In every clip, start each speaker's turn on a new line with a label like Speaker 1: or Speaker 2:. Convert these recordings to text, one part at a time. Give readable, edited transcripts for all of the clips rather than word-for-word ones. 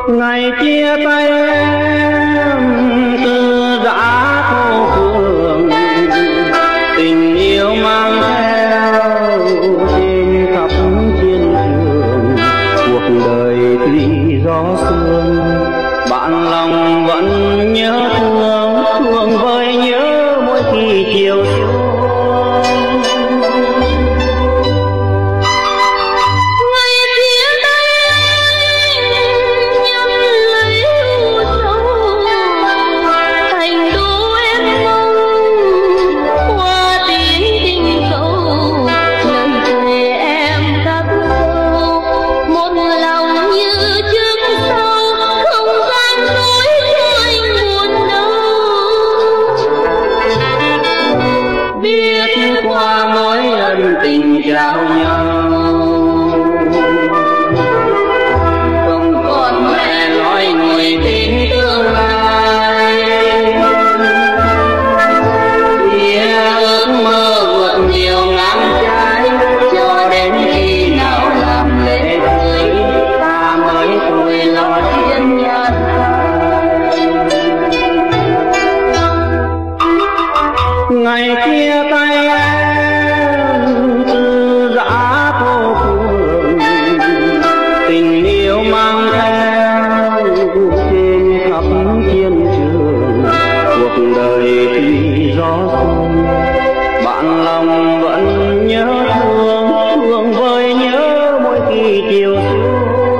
Speaker 1: ngày chia tay em từ giã phố phường, tình yêu mang theo trên khắp chiến trường. Cuộc đời tuy gió sương, bạn lòng vẫn nhớ thương, thương vơi nhớ mỗi khi chiều xuống. Tình trao nhau không còn mẹ nói người tin tương lai, kia ước mơ vượt nhiều nắng trái, cho đến khi nào làm lễ cưới ta mới vui lo thiên nhân. Ngày chia tay tình yêu mang theo trên khắp chiến trường. Cuộc đời tuy gió sông, bạn lòng vẫn nhớ thương, thương vơi nhớ mỗi khi chiều xuống.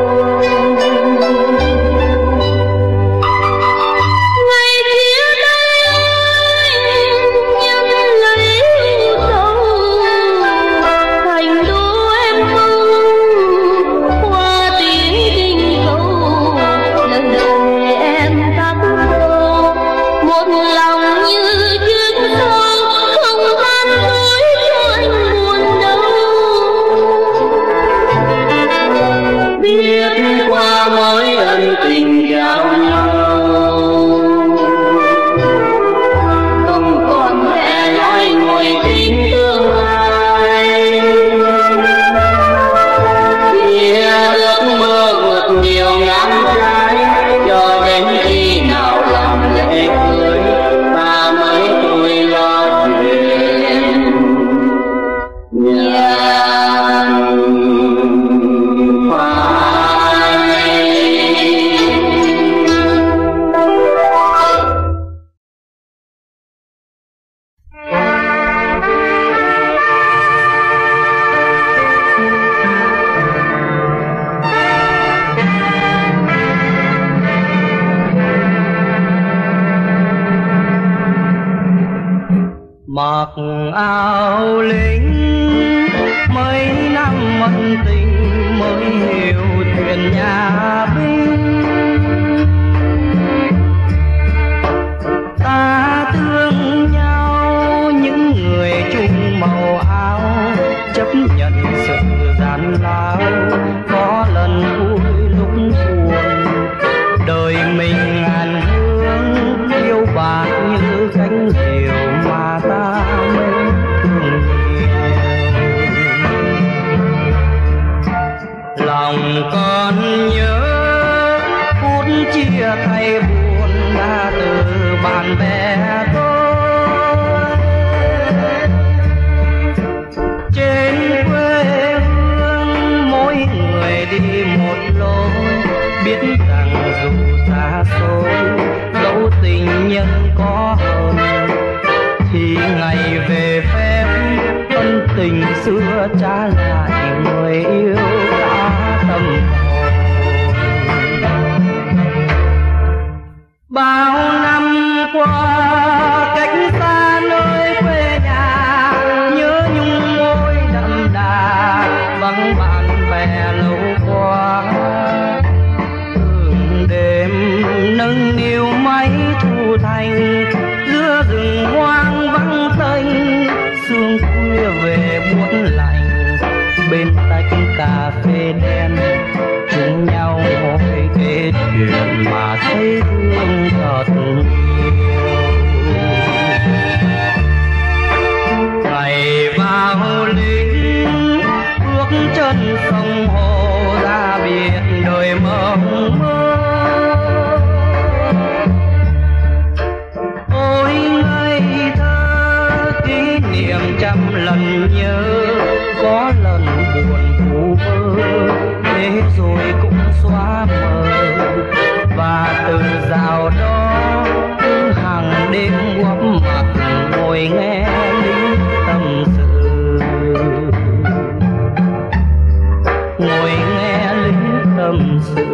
Speaker 1: Tình trao nhau không còn mẹ nói ngồi tin tương lai, kia ước mơ vượt nhiều ngắm trái, cho đến khi nào làm lễ cưới ta mới vui lo chuyện nhà.
Speaker 2: Mặc áo lính mấy năm mẫn tình mới hiểu chuyện nhà binh. Ta thương nhau những người chung màu áo, chấp nhận sự gian lao, có lần vui lúc buồn. Đời mình ngàn hương yêu bạn như cánh diều mà ta mới thương nhiều. Lòng con nhớ phút chia tay buồn đã từ bạn bè tôi. Trên quê hương mỗi người đi một lối, biết rằng dù xa xôi dẫu tình nhân có hơn, thì ngày về phép ân tình xưa trả lại người yêu đã tâm hồn. Bao năm qua cách xa nơi quê nhà, nhớ nhung môi đậm đà vắng bạn bè lâu qua. Hương đêm nâng niu máy thu thành, giữa rừng hoang vắng tênh, sương khuya về buốt lạnh. Bên tách cà phê đen chung nhau ngồi kể chuyện mà thấy thương thật nhiều. Ngày vào lính bước chân sông hồ ra biển đời mộng mơ,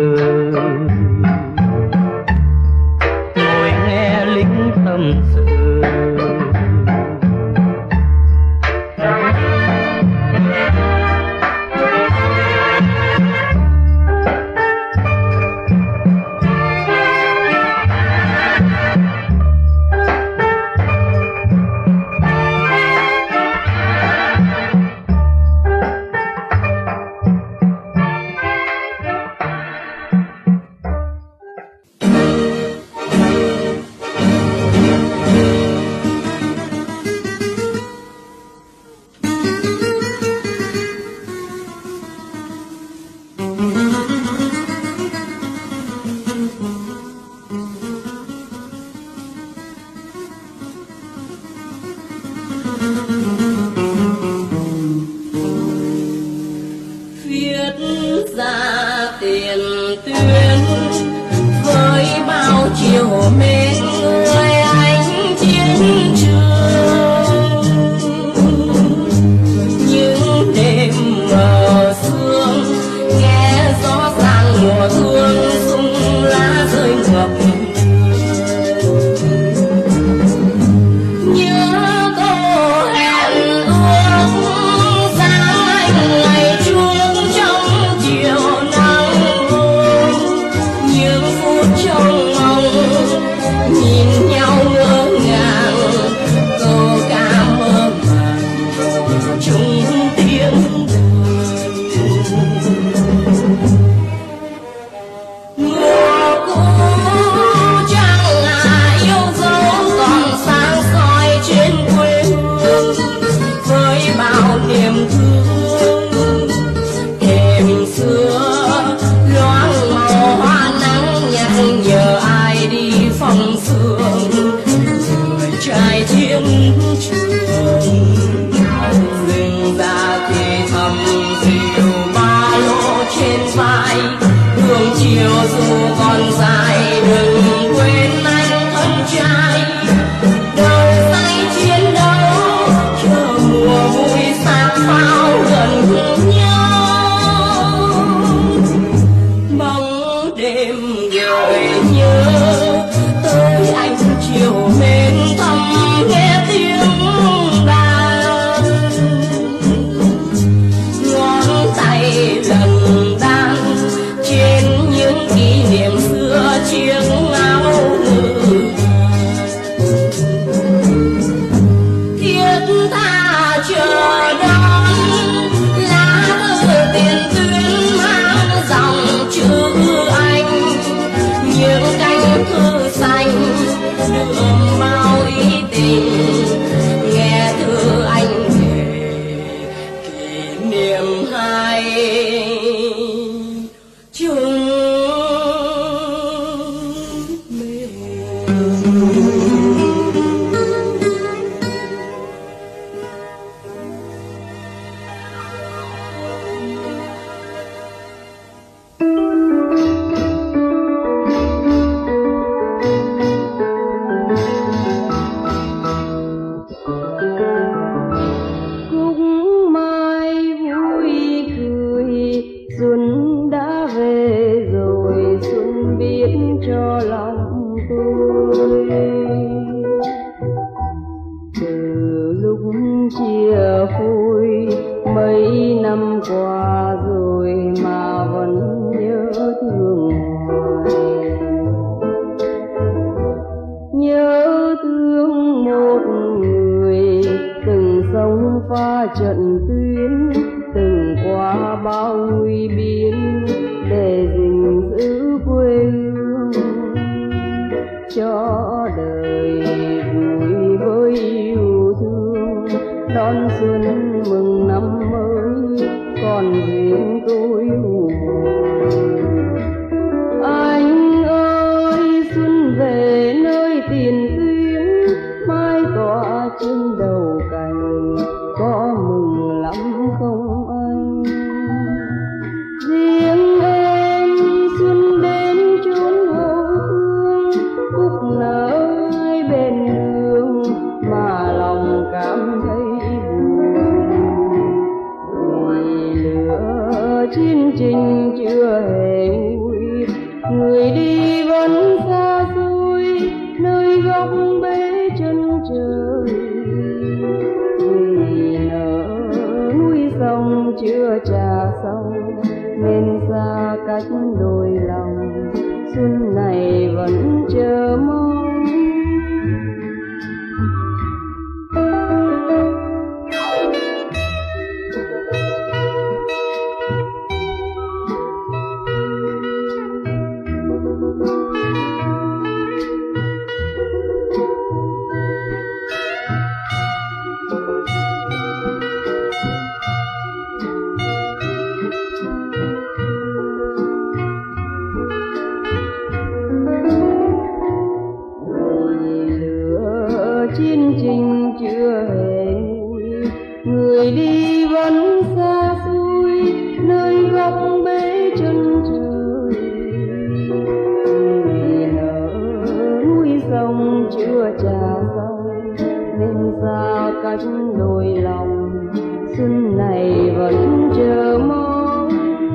Speaker 2: ngồi nghe lính tâm sự.
Speaker 3: Ra tiền tuyến với bao chiều mến người anh chiến trường. Những đêm mờ sương nghe gió ràng mùa thương rung lá rơi ngập. Nhớ cô hẹn ước sáng anh ngày chuông trong chiều nắng. Những phút trong mong nhìn nhau ngỡ ngàng, câu ca mơ màng chung tiếng mùa cũ chẳng là yêu dấu còn sáng soi trên quê hương với bao niềm thương. Đêm xưa loáng màu hoa nắng nhắc nhở ai đi phong sương người trai chiến trường. Rừng ra thì thầm dịu ba lô trên vai, hương chiều dù còn dài đừng quên anh thân trai. Đầu tay chiến đấu chờ mùa vui sát pháo gần nhau. Bóng đêm gợi nhớ tới anh chiều mến thầm nghe tiếng đàn. Ngón tay lần đan trên những kỷ niệm xưa chiếc áo ngự. Thiết tha chờ đón lá thư tiền tuyến mang dòng chữ anh. Những cánh thư xanh đượm bao ý tình
Speaker 4: xong nên xa cách đôi lòng, xuân này vẫn chờ mong. Chiến trình chưa hề nguôi, người đi vẫn xa xôi nơi góc bể chân trời. Vì nở núi sông chưa trà xong nên xa cách đôi lòng, xuân này vẫn chờ mong.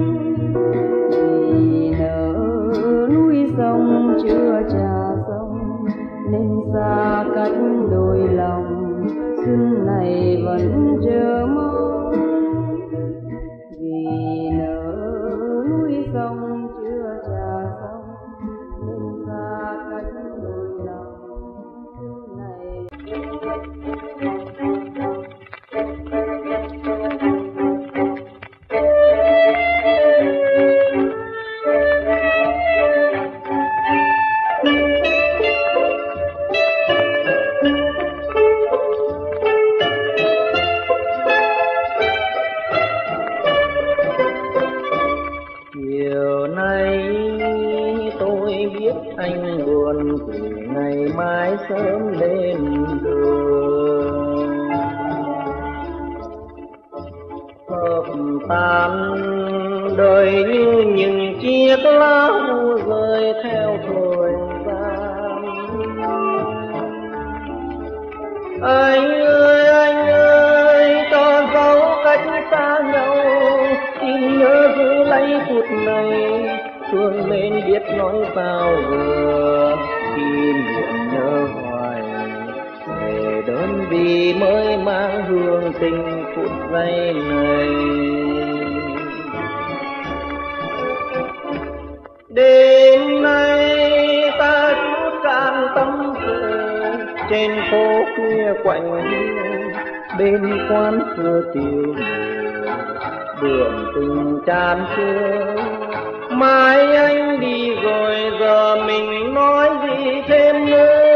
Speaker 4: Vì nở núi sông chưa trà xong nên xa cách đôi lòng, xuân này vẫn chờ mong. Vì nở núi sông chưa trà xong nên xa cách đôi lòng, xuân này.
Speaker 2: Chiều nay tôi biết anh buồn vì ngày mai sớm lên đường. Hợp tan đời như những chiếc lá rơi theo thời gian. Anh ơi, cho dấu cách xa nhau, xin nhớ giữ lấy phút này, thương nên biết nói sao vừa, khi niệm nhớ hoài về đơn vị mới mang hương tình phút giây này. Đêm nay ta chút can tâm sự trên phố khuya quạnh bên quán xưa tiêu đường tình tràn trưa. Mai anh đi rồi giờ mình nói gì thêm nữa.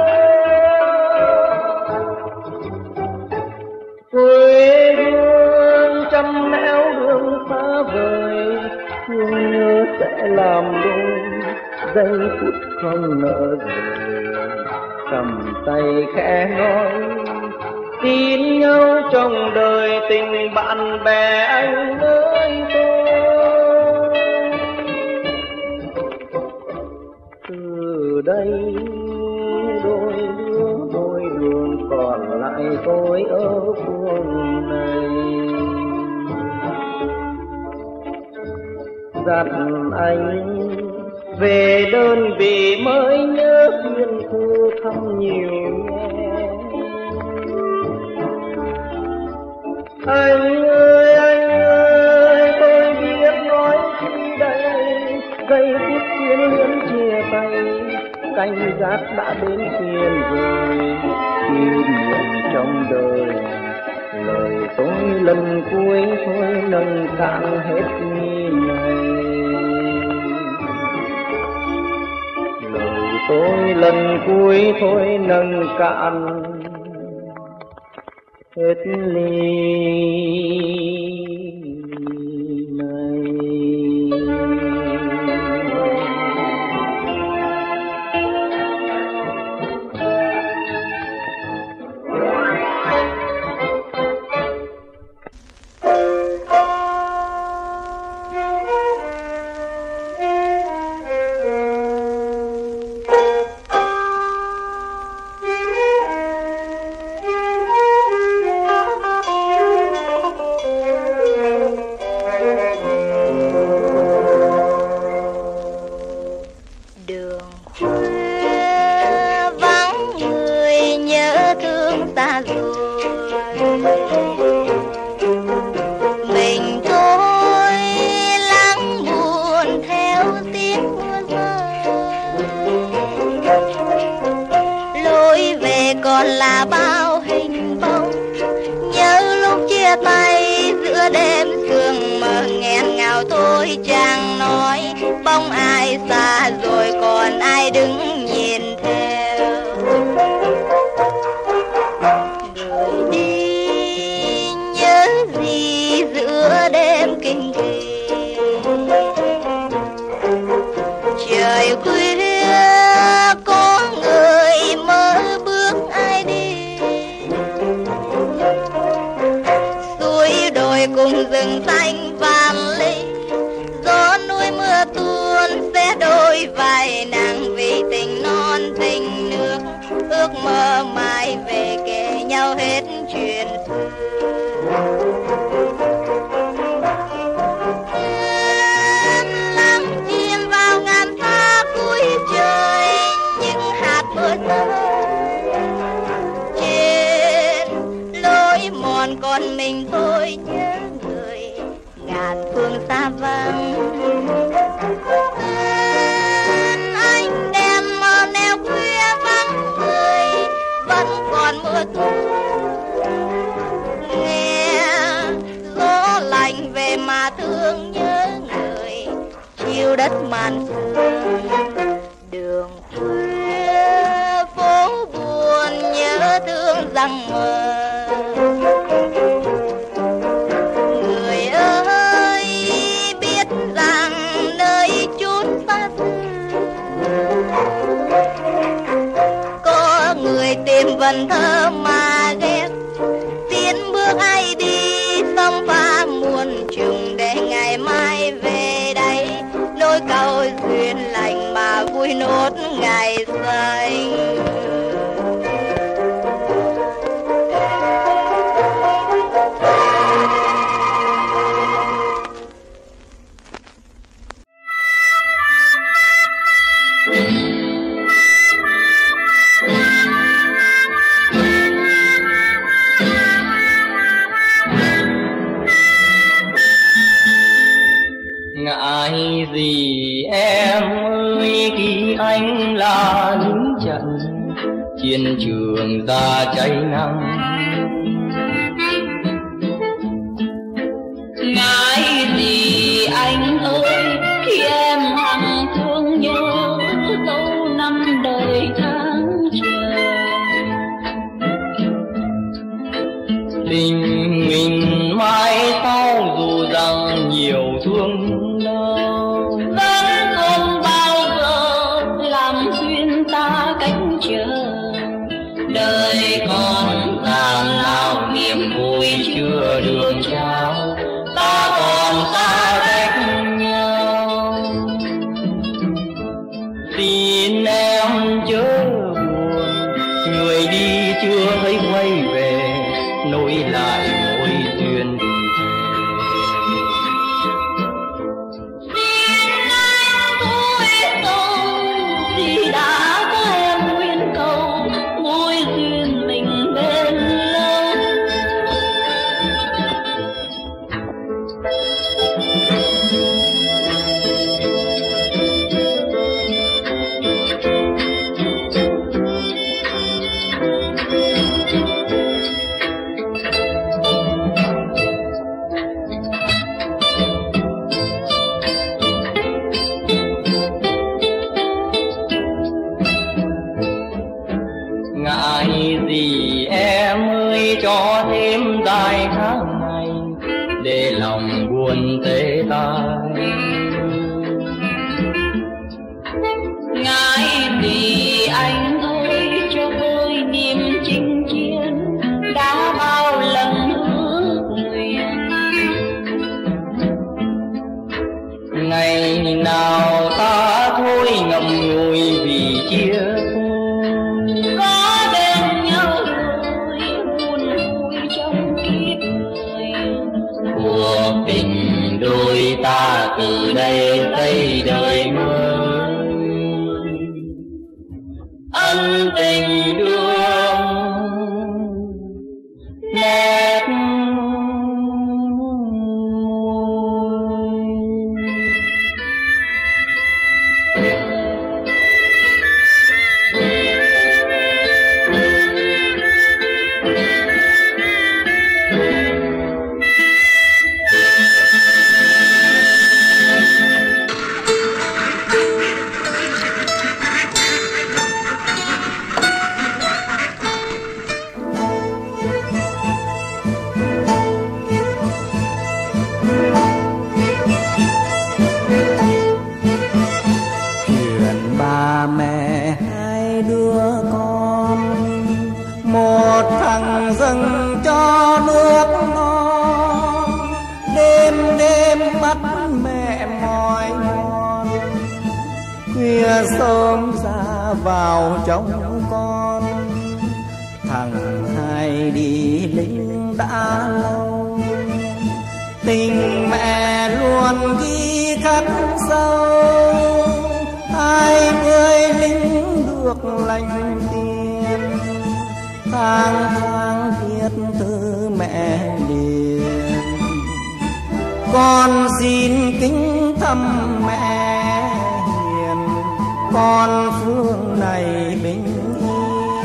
Speaker 2: Quê hương trăm nẻo đường xa vời, thương nhớ sẽ làm đôi giây phút không nỡ rồi. Cầm tay khẽ nói tin nhau trong đời, tình bạn bè anh với tôi. Từ đây đôi đường còn lại tôi ở phương này. Dặn anh về đơn vị mới nhớ khuyên thư thăm nhiều nghe. Anh ơi, tôi biết nói gì đây, giây phút quyến luyến chia tay, canh gác đã đến phiên rồi. Kỷ niệm trong đời, lời tôi lần cuối thôi nâng cạn hết nghi này. Lời tôi lần cuối thôi nâng cạn hết ly này.
Speaker 5: Mình thôi về khuya có người mơ bước ai đi, suối đồi cùng rừng xanh vàng ly, gió núi mưa tuôn sẽ đôi vai nàng vì tình non tình nước, ước mơ mãi về kể nhau hết chuyện xưa. Lắng chìm vào ngàn xa cuối trời những hạt mưa rơi, trên lối mòn còn mình thôi nhớ người ngàn phương xa vắng. Ánh đèn mờ neo khuya vắng người vẫn còn mưa tuôn, nghe gió lạnh về mà thương nhớ người chiều đất màn sương. Đường khuya phố buồn nhớ thương rằng mơ, người ơi biết rằng nơi chốn xa xưa có người tìm vần thơ mà ghét, tiến bước ai đi sông pha muôn trùng để ngày mai về đây nỗi cầu duyên lành mà vui nốt ngày xanh.
Speaker 2: Ngại gì em ơi khi anh là lính trận chiến trường ra cháy nắng,
Speaker 3: ngại gì anh ơi khi em hằng thương nhớ dấu năm đời tháng chờ.
Speaker 2: Tình mình mãi sau dù rằng nhiều thương đau,
Speaker 3: vẫn không bao giờ làm duyên ta cách chờ.
Speaker 2: đời còn tàn nào niềm vui chưa đường trao, ta còn xa cách nhau. Xin em chớ buồn, người đi chưa thấy quay về, nối lại mối duyên tình thề.
Speaker 3: Xin anh thôi không vì đã có em nguyện cầu mối duyên mình bên lâu.
Speaker 2: Ngại gì em ơi cho thêm dài tháng ngày để lòng buồn tê tái.
Speaker 3: Ngại gì anh ơi cho tôi niềm chinh chiến đã bao lần ước nguyện.
Speaker 2: Ngày nào ta thôi ngậm ngùi vì chia
Speaker 3: Có bên nhau rồi buồn vui trong kiếp người.
Speaker 2: cuộc tình đôi ta từ đây xây đời mới. Ân tình đương nét
Speaker 6: khuya sớm ra vào trong con. Thằng hai đi lính đã lâu, tình mẹ luôn ghi khắc sâu. 20 lính được lành tiền, tháng tháng viết thư mẹ liền. Con xin kính thăm mẹ hiền, con phương này bình yên.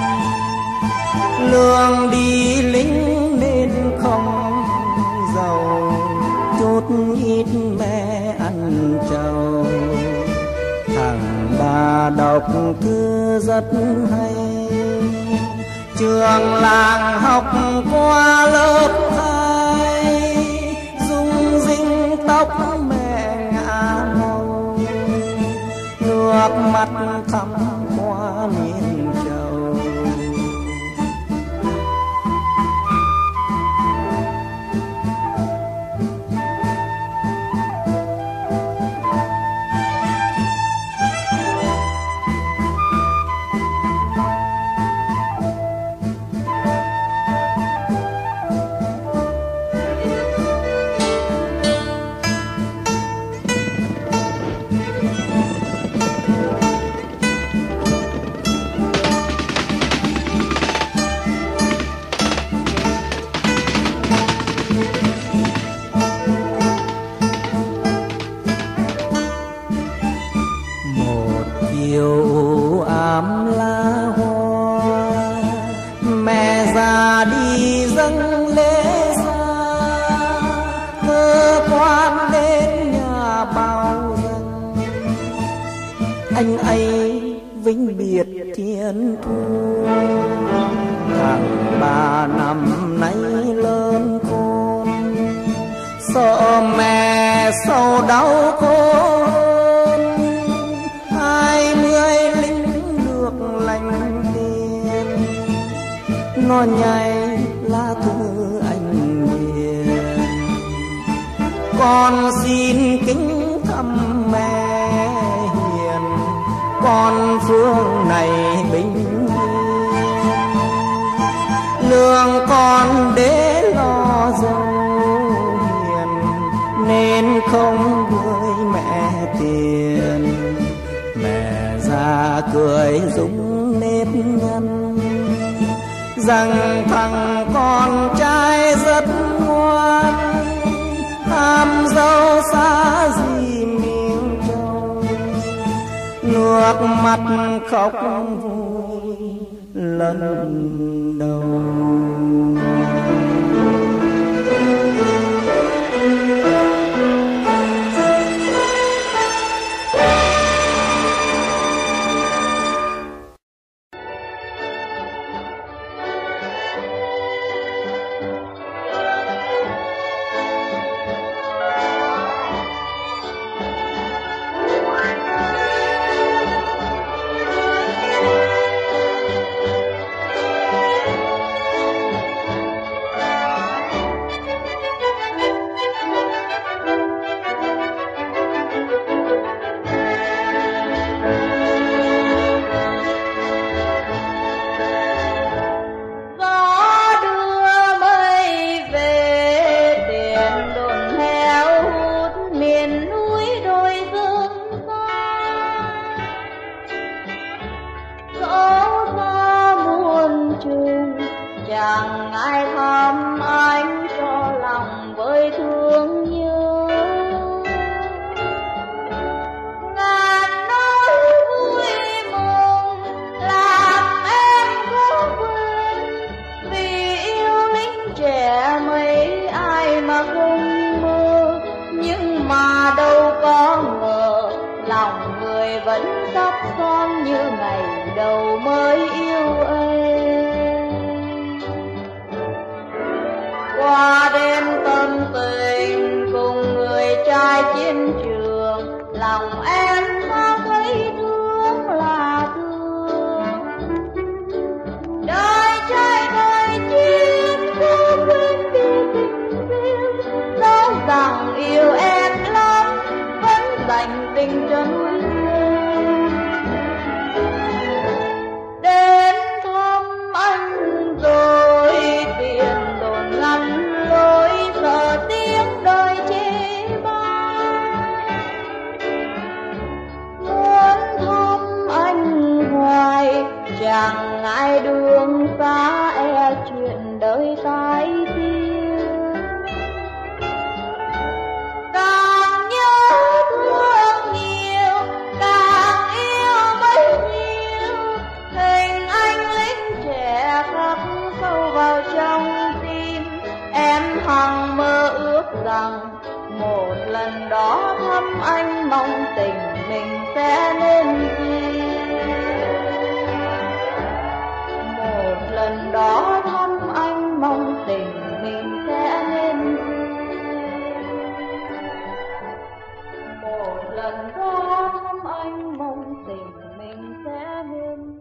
Speaker 6: Lương đi lính nên không giàu, chút ít mẹ ăn trầu. Thằng ba đọc thư rất hay, trường làng học qua lớp 2. Rung rinh tóc mẹ ngả màu, nước mắt thắm qua miền châu. Anh ấy vĩnh biệt thiên thu. Thằng ba năm nay lớn khôn, sợ mẹ sầu đau khổ hơn. 20 lính được lành tiền, nó nhảy lá thư anh điền. Con xin kính thăm mẹ hiền, con phương này bình yên. Lương con để lo dâu hiền, nên không gửi mẹ tiền. Mẹ già cười rúng nếp nhăn, rằng thằng con trai rất ngoan. Ham dâu xa gì miền châu, nước mắt khóc vui lần đầu.
Speaker 4: Chẳng ai thăm anh cho lòng với thương nhớ. Ngàn nỗi vui mừng làm em có quên, vì yêu lính trẻ mấy ai mà không mơ. Nhưng mà đâu có ngờ lòng người vẫn thấp thỏm như ngày đầu mới yêu em. Qua đêm tâm tình cùng người trai chiến trường, lòng em có thấy thương là thương. Đời trai đời chiến có quên đi tình riêng, nói rằng yêu em lắm vẫn dành tình cho núi rừng. ngại đường xa e chuyện đời tai tiếng. Càng nhớ thương nhiều, càng yêu bấy nhiêu, hình anh lính trẻ khắc sâu vào trong tim. Em hằng mơ ước rằng một lần đó thăm anh, mong tình mình sẽ nên duyên. Một lần đó thăm anh, mong tình mình sẽ nên duyên. Một lần đó thăm anh, mong tình mình sẽ nên.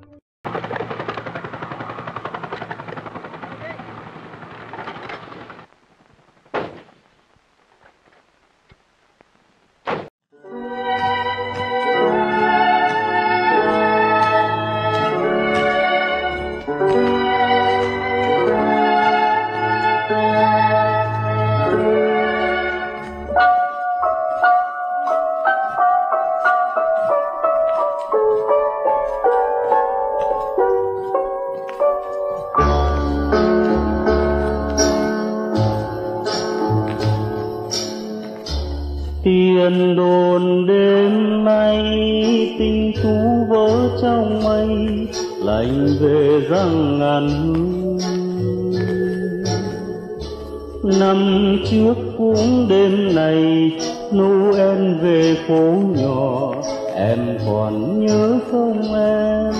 Speaker 1: Tiền đồn đêm nay tình tú vỡ trong mây, lạnh về răng ngàn hương. Năm trước cũng đêm này Noel về phố nhỏ, em còn nhớ không em?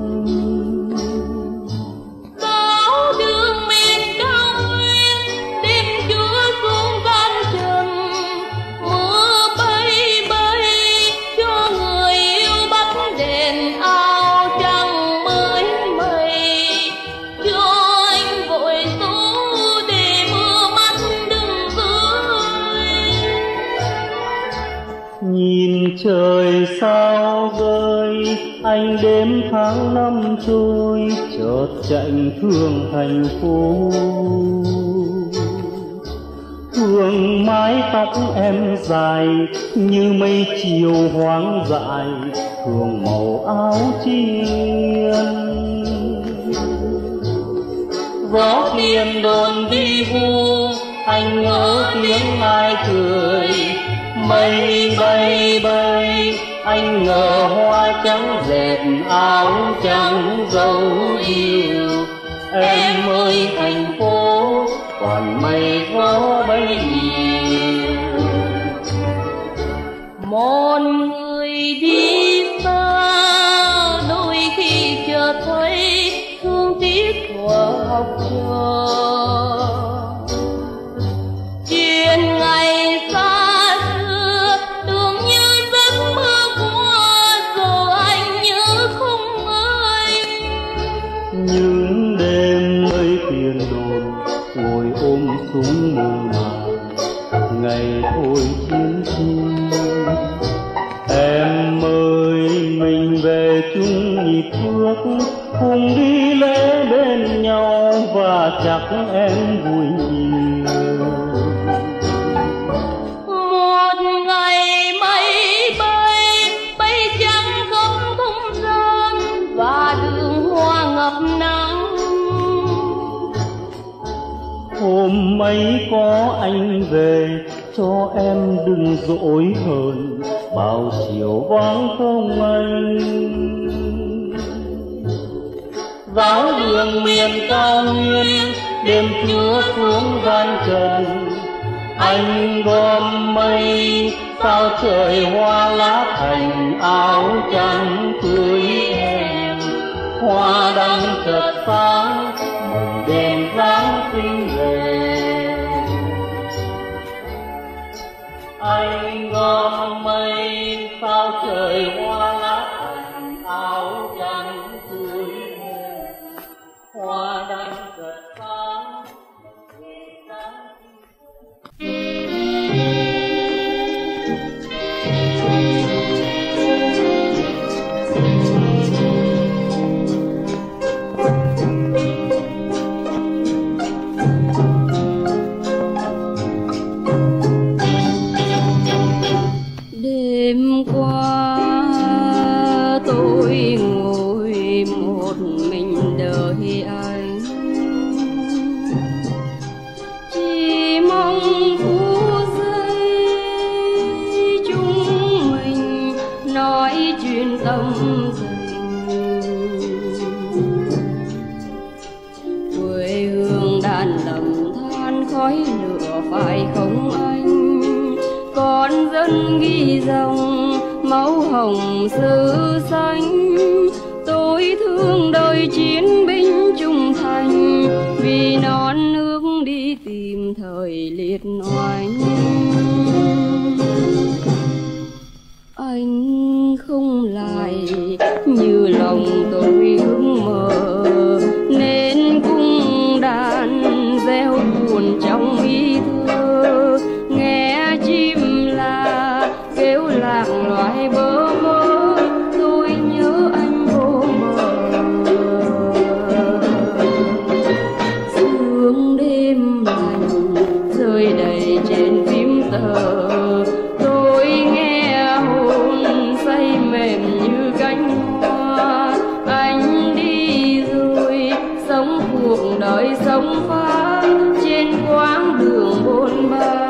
Speaker 1: Trời sao rơi, anh đếm tháng năm trôi, chợt chạy thương thành phố. Thương mái tóc em dài như mây chiều hoang dại, thương màu áo chiên. Gió tiền đồn đi vu, anh ngỡ tiếng ai cười. Mây bay bay, anh ngờ hoa trắng dệt áo trắng dấu yêu. Em ơi thành phố, còn mây gió bay nhiều.
Speaker 3: Một người đi xa, đôi khi chợt thấy thương tiếc thuở học trò. Chuyện ngày xa
Speaker 1: những đêm nơi tiền đồn, ngồi ôm súng mùa màng, ngày ôi chiến tranh. Em ơi mình về chung nhịp bước, cùng đi lễ bên nhau và chắc em vui nhiều.
Speaker 3: Một ngày mây bay, bay trắng không không gian và đường hoa ngập nắng.
Speaker 1: Hôm ấy có anh về, cho em đừng dỗi hờn, bao chiều vắng không anh. Giáo đường miền cao nguyên, đêm chúa xuống gian trần. Anh gom mây, sao trời hoa lá thành áo trắng cưới em. Hoa đăng chợt sáng, mừng đèn Giáng sinh về. Anh gom mây, sao trời hoa lá thành áo trắng cưới em. Hoa đăng chợt sáng, đèn Giáng sinh.
Speaker 3: quê hương đàn lầm than khói lửa phải không anh, con dân ghi dòng máu hồng xứ xanh. Tôi thương đời chiến binh trung thành, vì non nước đi tìm thời liệt oanh. Anh không lại như lòng tôi ước mơ, nên cung đàn reo buồn trong ý thơ. Nghe chim là kêu lạc loài bơ vơ, tôi nhớ anh vô bờ. Sương đêm lạnh rơi đầy trên phím tờ, tôi nghe hồn say mềm như cánh hoa. Anh đi rồi sống cuộc đời sống phá trên quãng đường bôn ba.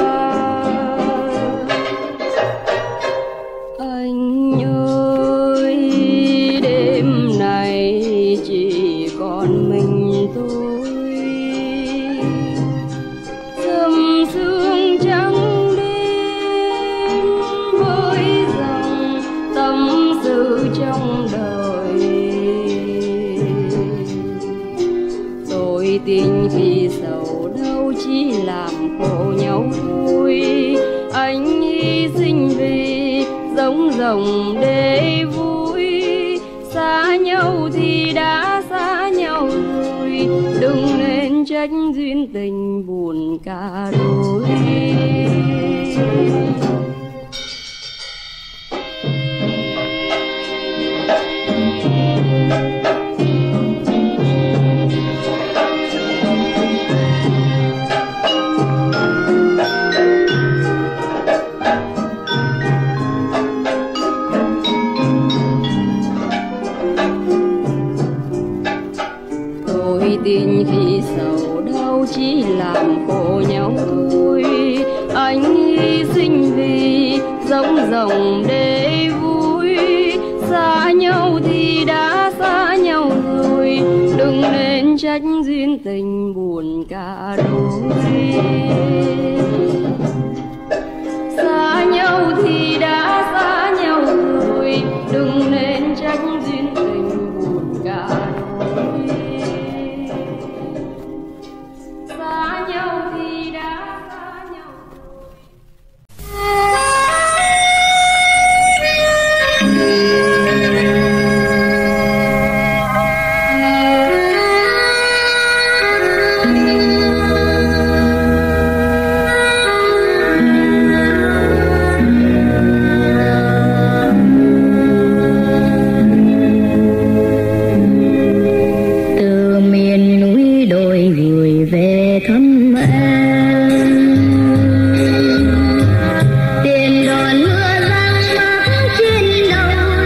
Speaker 3: Anh ơi đêm này chỉ còn mình tôi, dầm sương trắng đêm với dòng tâm sự trong đời. Tôi tin khi sầu đâu chỉ làm khổ nhau thôi. Anh hy sinh vì giống rồng để vui, xa nhau thì đã xa nhau rồi, đừng nên trách duyên tình buồn cả đôi. Tôi tin khi sầu đau chỉ làm khổ nhau thôi. Anh hy sinh vì giống rồng để vui, xa nhau thì đã xa nhau rồi, đừng nên trách duyên tình buồn cả đôi. Xa nhau thì đã xa nhau rồi, đừng nên trách duyên tình buồn cả đôi. Xa nhau thì đã xa nhau.
Speaker 7: Từ miền núi đồi gửi về thăm em, tiền đòn mưa răng mắc trên đầu,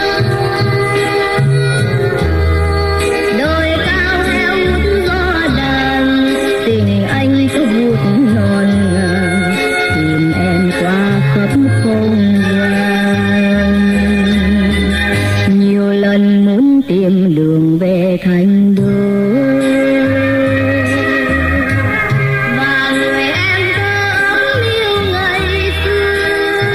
Speaker 7: đồi cao heo hút gió đàn, tình anh cứ vút non ngàn, tìm em qua khắp không gian. Nhiều lần muốn tìm đường về thành đô, và người em thơm yêu ngày xưa.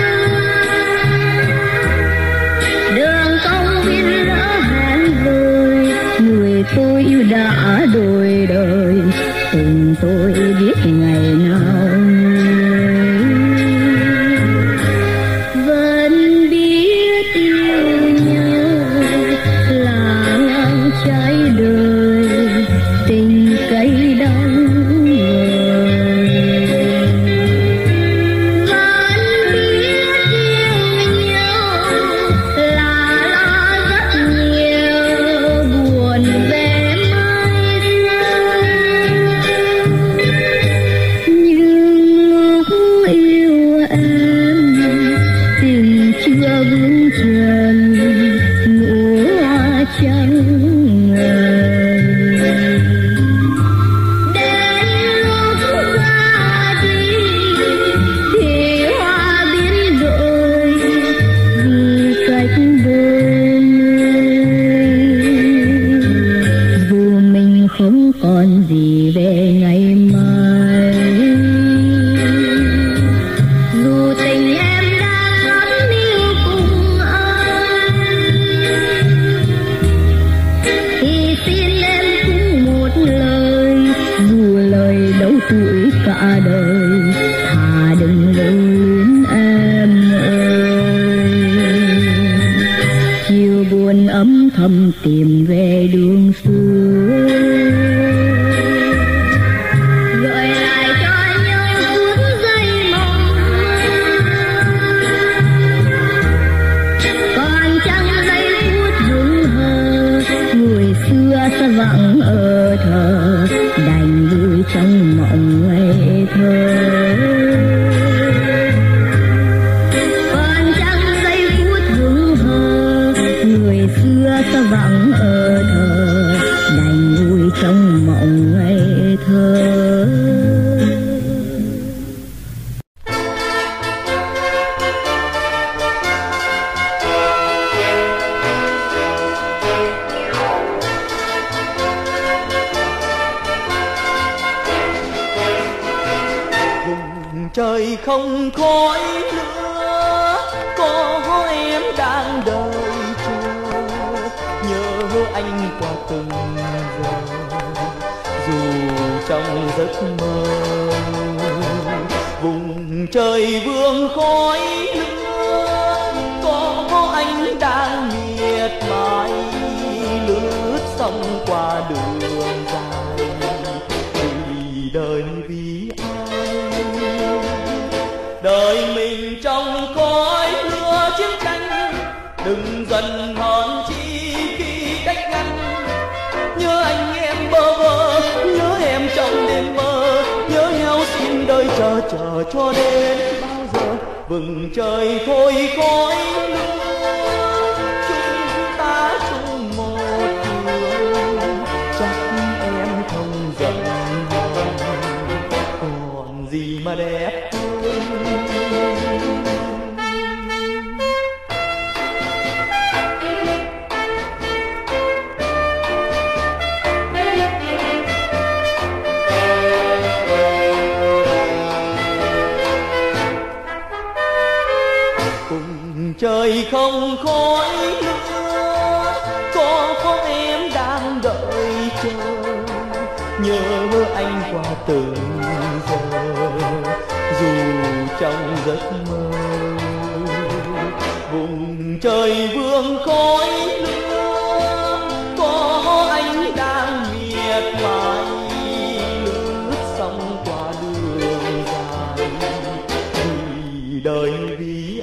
Speaker 7: Đường công viên lỡ hẹn rồi, người tôi yêu đã đổi đời, tình tôi biết ngày nào vẫn biết yêu nhau là ngang trái đời, tình cay đắng người. Vẫn biết yêu nhau là lo rất nhiều, buồn về mai sau. Nhưng lúc yêu em, tình chưa vững chân, ngủ hoa trắng ngời. cả đời, thà đừng lưu luyến em ơi. Chiều buồn âm thầm tìm về đường xưa, gợi lại cho nhau phút giây mong. Còn chẳng giây phút hững hờ, người xưa sẽ vắng ở thờ, đành vui trong mộng ngây thơ. Còn chẳng giây phút hững hờ, người xưa sẽ vắng ở thờ, đành vui trong mộng ngây thơ.
Speaker 6: Trời không khói lửa, có em đang đợi chờ, nhớ anh qua từng giờ, dù trong giấc mơ. Vùng trời vương khói lửa, có anh đang miệt mài, lướt sông qua đường dài, vì đời vì đời mình trong khói lửa chiến tranh, đừng dần hòn chi khi cách ngăn. Nhớ anh em bơ vơ, nhớ em trong đêm mơ, nhớ nhau xin đời chờ cho đến bao giờ. Vừng trời thôi khói lửa, chúng ta chung một đường, chắc em không giận hờn, còn gì mà đẹp hơn. Trời không khói lửa, có em đang đợi chờ, nhớ anh qua từng giờ, dù trong giấc mơ. Vùng trời vương khói lửa, có anh đang miệt mài, lướt sông qua đường dài, vì đời vì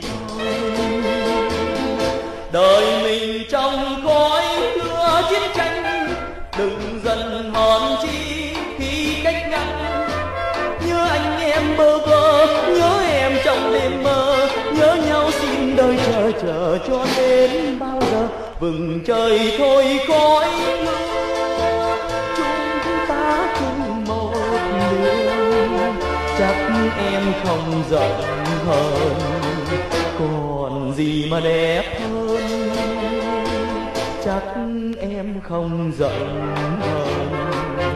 Speaker 6: đời mình trong khói lửa chiến tranh, đừng dần hòn chi khi cách ngăn. Nhớ anh em bơ vơ, nhớ em trong đêm mơ, nhớ nhau xin đời chờ cho đến bao giờ. Vừng trời thôi khói lửa, chúng ta chung một đường, chắc em không giận hờn, còn gì mà đẹp hơn. Chắc em không giận hờn,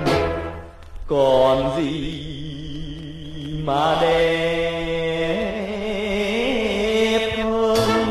Speaker 6: còn gì mà đẹp hơn.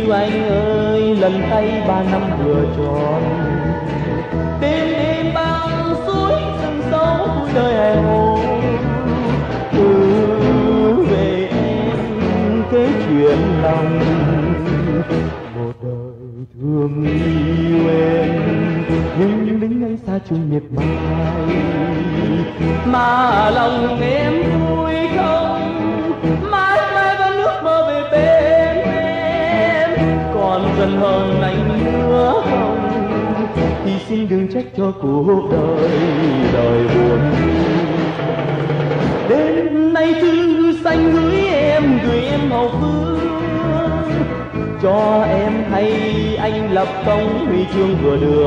Speaker 6: yêu anh ơi, lần tay 3 năm vừa tròn. Đêm đêm băng suối rừng sâu vui đời hài hồ. Về em kể chuyện lòng, một đời thương yêu em, nhưng lính anh xa chung miệt mài. Mà lòng em vui không, mãi mãi vẫn ước mơ về bên em. Còn dần hơn anh nữa không, thì xin đừng trách cho cuộc đời đời buồn. Đến nay thư xanh gửi em hậu phương, cho em hay anh lập công huy chương vừa được.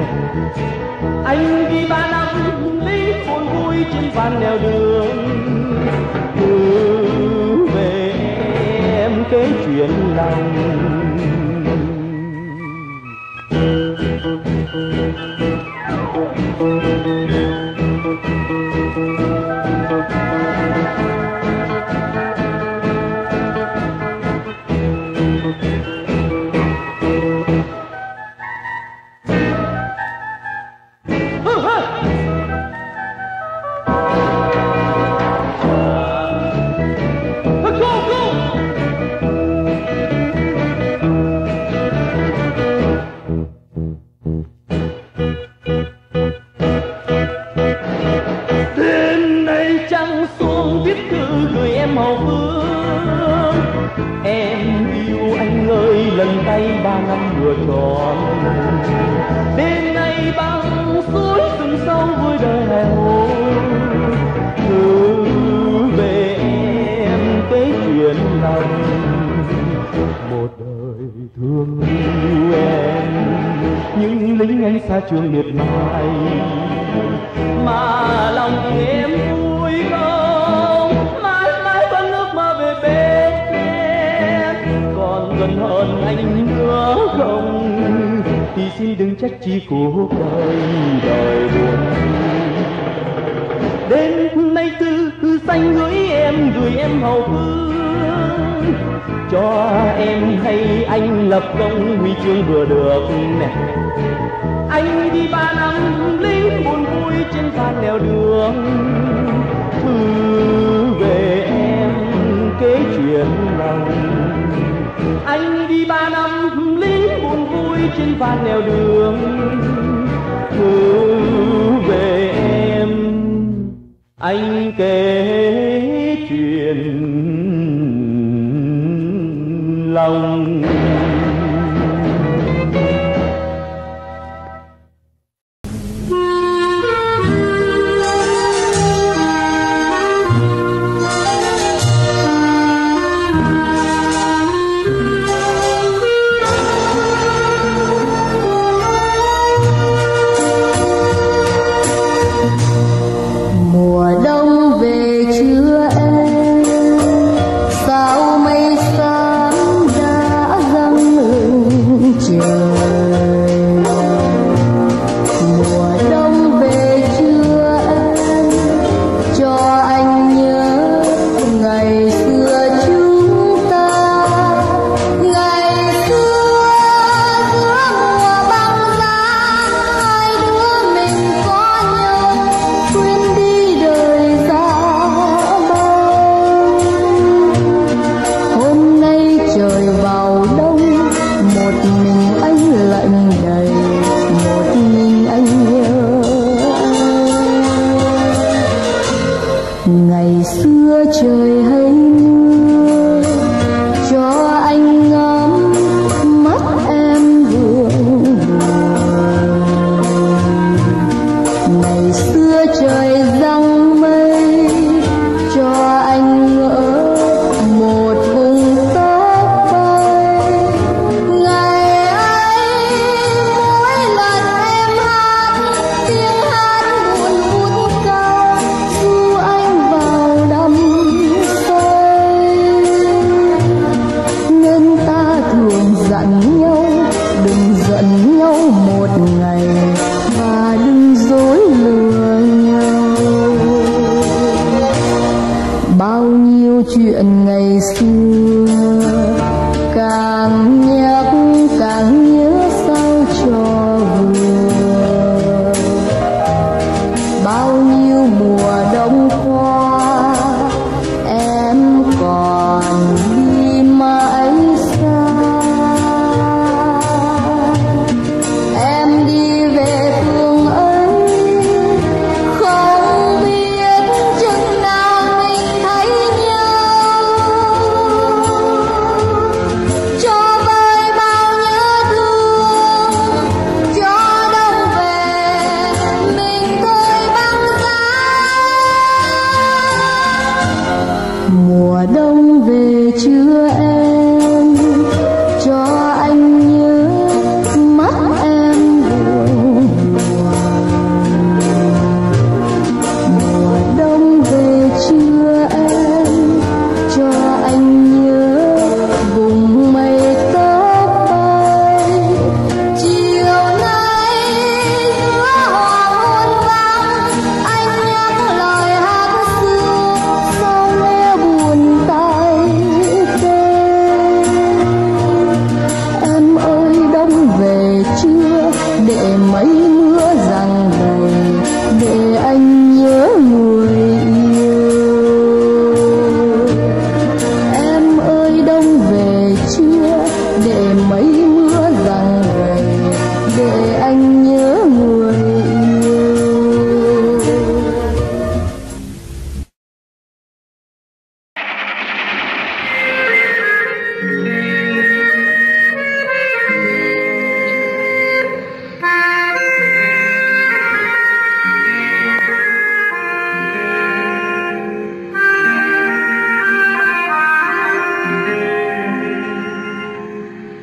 Speaker 6: Anh đi 3 năm lính buồn vui trên vạn nẻo đường. Về em kể chuyện lòng. Trường miệt mài, mà lòng em vui không, mãi mãi vẫn ước mơ về bên em. Còn gần hơn anh nữa không, thì xin đừng trách chi cuộc đời đời buồn. Đến nay thư xanh gửi em hậu phương, cho em hay anh lập công huy chương vừa được nè. Anh đi 3 năm lính buồn vui trên vạn nẻo đường. Về em kể chuyện lòng. Anh đi 3 năm lính buồn vui trên vạn nẻo đường. Về em anh kể chuyện lòng.
Speaker 7: Sao mây xám đã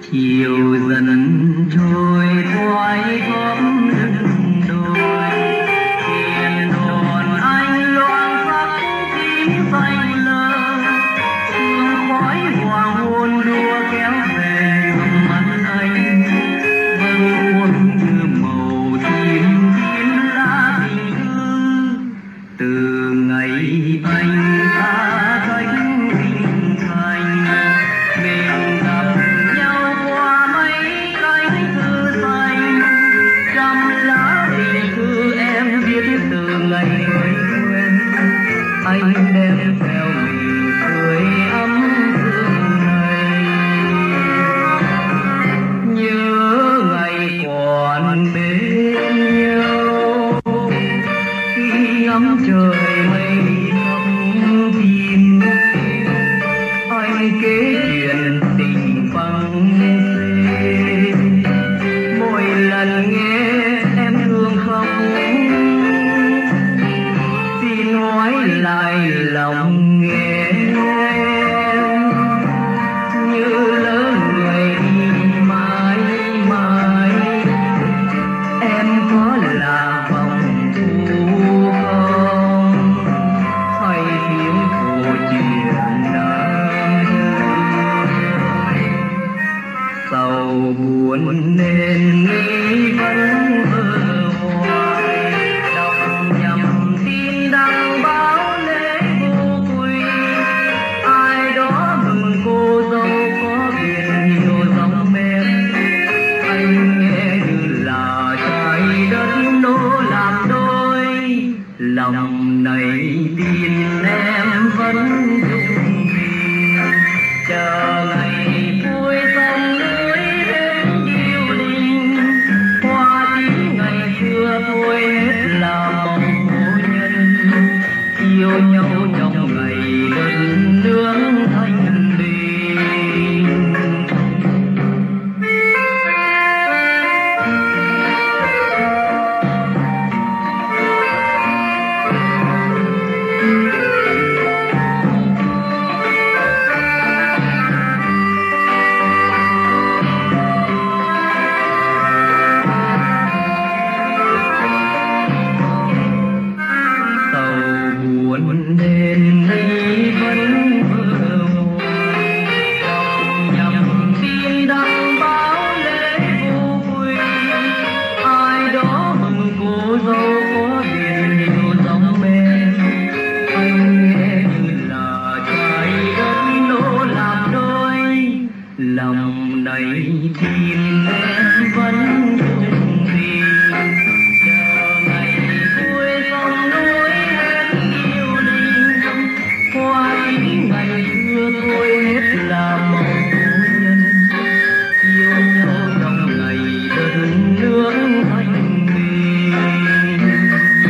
Speaker 2: chiều dần trôi thoái thóp rừng đồi, tiền đồn anh loang sắc tím xanh lơ, sương khói hoàng hôn đua kéo về tầm mắt anh, vầng cuốn như màu tím tím lá tình thương. Từ ngày anh xa cách kinh thành, mình gặp nhau qua mấy cánh thư xanh, trăm lá tình thư em viết từ ngày mới quen. Anh đem theo mình cười ấm sương này, nhớ ngày còn bên nhau khi ngắm trời mây thắm tim. Anh kể chuyện tình bằng xê, mỗi lần nghe em thương khóc, xin nói lại lòng nghe em, như lỡ người đi mãi mãi. Em có là vòng thu không, hay tiếng cổ chuyện đang sầu buồn nên nghĩ vẫn vơ hoài, đọc nhầm tin đăng báo lễ vô quy. Ai đó mừng cô dâu có biển nhiều dòng men, anh nghe như là trái đất nô làm đôi. Lòng này tin em vẫn dung tình, chờ ngày vui sông núi đến yêu linh. Qua tiếng ngày xưa thôi hết là mong hôn nhân, yêu nhau trong ngày đất nước thanh bình. Sầu buồn nên nghĩ vẫn mơ hoài, đọc nhầm tin đăng báo lễ vô quy. Ai đó mừng cô dâu có biển nhiều dòng men, anh nghe như là trái đất nô làm đôi. Lòng này tin em vẫn dung tình, chờ ngày vui sông núi hết yêu linh. Qua tiếng ngày xưa thôi hết là mong hôn nhân, yêu nhau trong ngày đất nước thanh bình.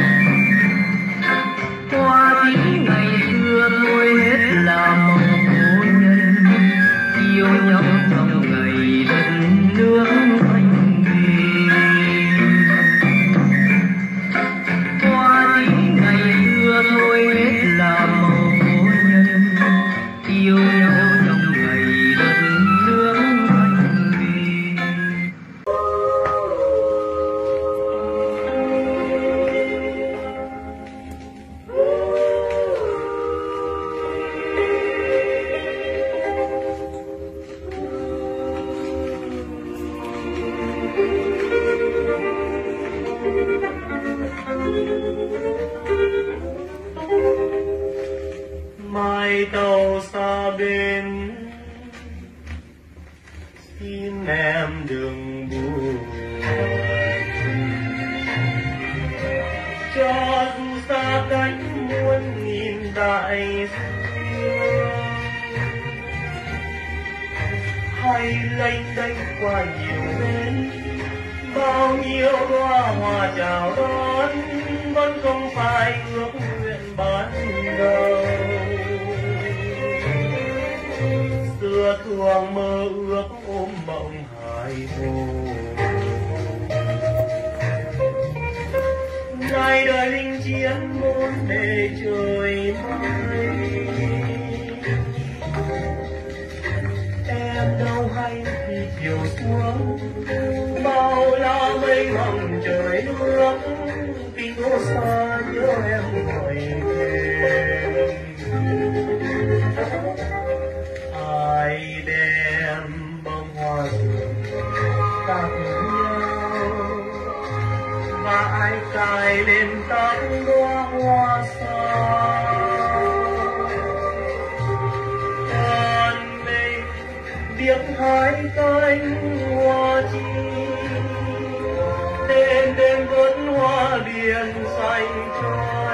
Speaker 2: Qua tiếng ngày xưa thôi hết là mong hôn nhân, yêu nhau trong ngày đất nước thanh bình. Qua tiếng ngày xưa thôi hết là mong hôn nhân, yêu nhau trong ngày đất nước thanh bình.
Speaker 6: mai tàu xa bên, xin em đừng buồn. Cho dù xa cách muôn nghìn đại dương, hay lênh đênh qua nhiều bên, bao nhiêu đóa hoa chào đón vẫn không phải ước nguyện ban đầu. Xưa thường mơ ước ôm mộng hải hồ, nay đời linh chiến muốn để trời mây. Em đâu hay thì
Speaker 2: chiều xuống bao la mây mỏng trời nước kinh đô xa nhớ em hỏi thêm ai đem bông hoa rừng tặng nhau và ai cài lên tóc đóa hoa xa còn mình biết hái cánh hoa chi đêm đêm vẫn hoa biển dành cho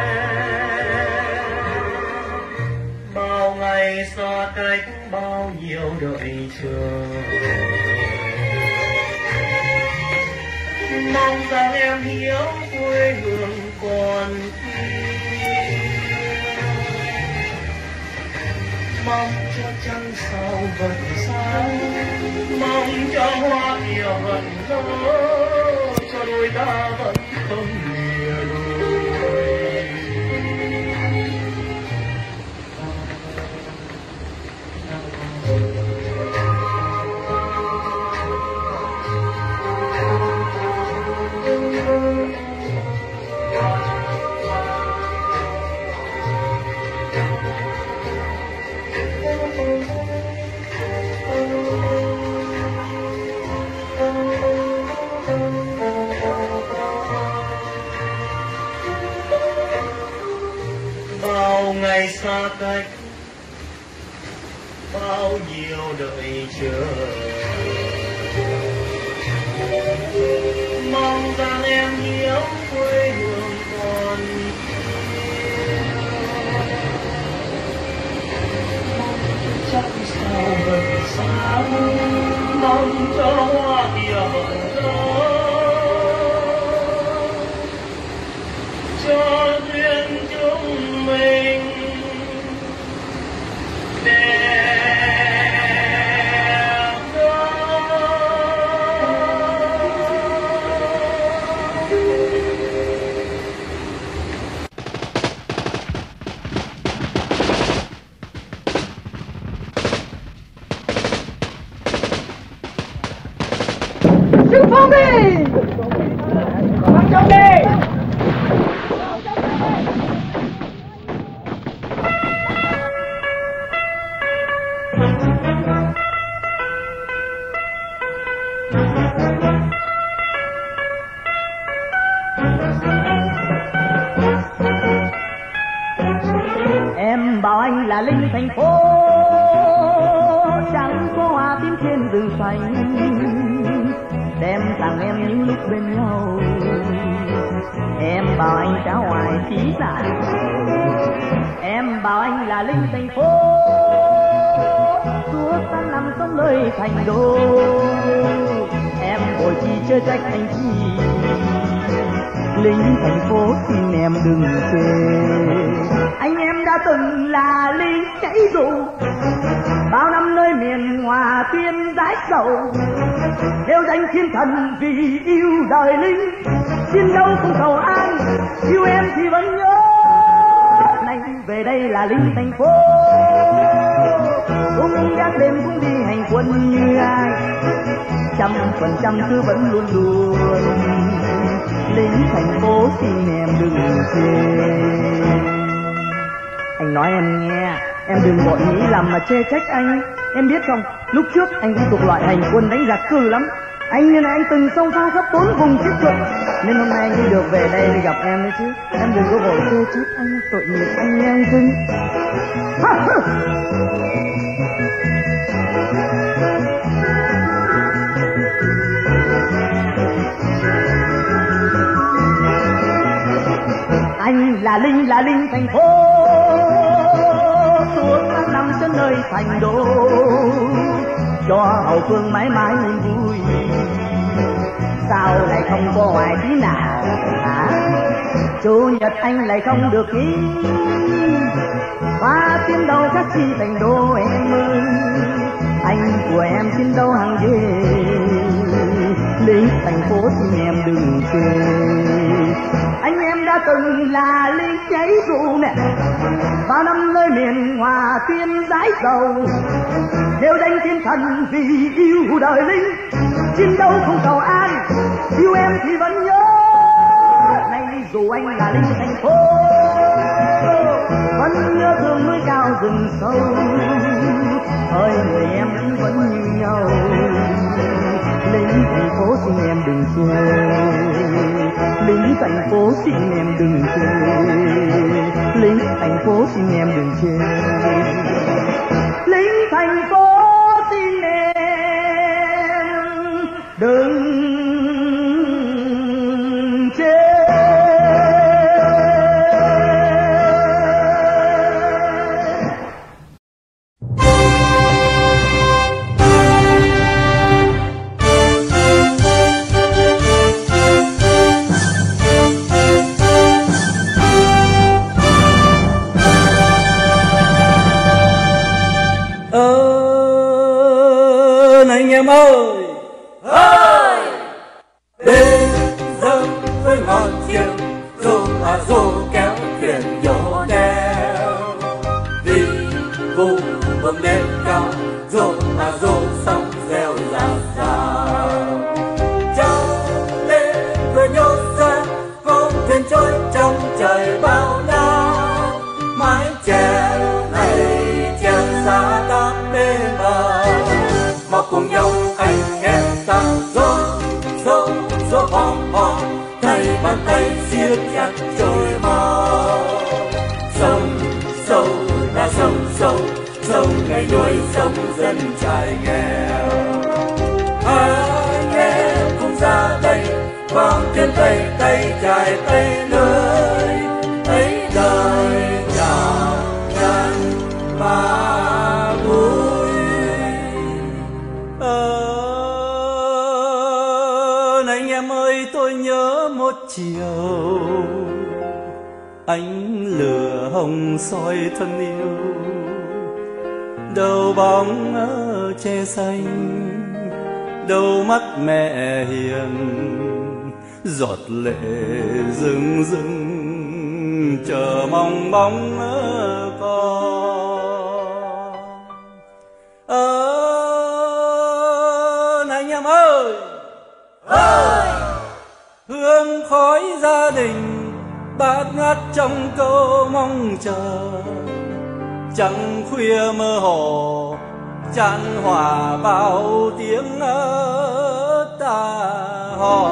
Speaker 2: em bao ngày xa cách bao nhiêu đợi chờ mong rằng em hiểu quê hương còn mong cho trăng sao vẫn sáng mong cho hoa kia vẫn nở cho đôi ta vẫn không lìa đôi bao ngày xa cách bao nhiêu đợi chờ mong rằng em hiểu quê hương còn chắc sao vẫn sáng mong cho hoa kia vẫn nở cho duyên chúng mình
Speaker 8: Sư Phong đi! Con cháu đi!
Speaker 9: Em bảo anh là lính thành phố chẳng có hoa tím trên rừng xanh đem tặng em những lúc bên nhau em bảo anh cháu hoài chí giả em bảo anh là lính thành phố suốt 8 năm sống nơi thành đô em vội chi chơi trách anh chi lính thành phố xin em đừng chê anh em đã từng là lính cháy dù bao năm nơi miền Hòa Tiên rái dầu theo danh thiên thần vì yêu đời lính chiến đấu không cầu ai yêu em thì vẫn nhớ nay về đây là lính thành phố cũng gác đêm cũng đi hành quân như ai 100% cứ vẫn luôn luôn lính thành phố xin em đừng chê anh nói em nghe em đừng vội nghĩ lầm mà chê trách anh em biết không lúc trước anh cũng thuộc loại hành quân đánh giặc cừ lắm anh như này anh từng xông pha khắp 4 vùng chiến trường nên hôm nay anh đi được về đây để gặp em đấy chứ em đừng có vội chê trách anh tội nghiệp anh nghe anh cưng anh là lính thành phố suốt 8 năm trên nơi thành đô cho hậu phương mãi mãi niềm vui sao lại không có hoài tí nào chủ nhật anh lại không được nghỉ và tiến đâu chắc chi thành đô em ơi anh của em chiến đấu hàng đêm lính thành phố xin em đừng chê anh em đã ta từng là lính cháy rượu nè, bao năm nơi miền Hòa Tiên dãi dầu, đều đánh thiên thần vì yêu đời lính, chiến đấu không cầu an, yêu em thì vẫn nhớ. Nay dù anh là lính thành phố, vẫn nhớ thương núi cao rừng sâu, ơi người em vẫn như nhau. Lính thành phố xin em đừng quên, lính thành phố xin em đừng quên, lính thành phố xin em đừng quên, lính thành phố xin em đừng
Speaker 6: anh em ơi, ơi đêm dâng với ngọn chiêng, dù kéo thuyền vô đeo, vì vùng bông đêm cao, dù sóng reo rào rào, trong đêm vừa nhô ra con thuyền trôi trong trời bao la, mái chèo này chèo xa đám bên bờ, mà cùng nhau anh em ta dỗ hò hò, tay bàn tay siết chặt trôi mau. Sông sâu là sông ngày nuôi sông dân trải nghèo. Anh em cùng ra đây vang chân tay trải tay lưới, thấy đời chào ngàn và vui. Anh em ơi, tôi nhớ một chiều ánh lửa hồng soi thân yêu, đầu bóng che xanh, đầu mắt mẹ hiền, giọt lệ rưng rưng chờ mong bóng con. Anh em ơi, hương khói gia đình bát ngát trong câu mong chờ, trăng khuya mơ hồ chan hòa bao tiếng ta hò.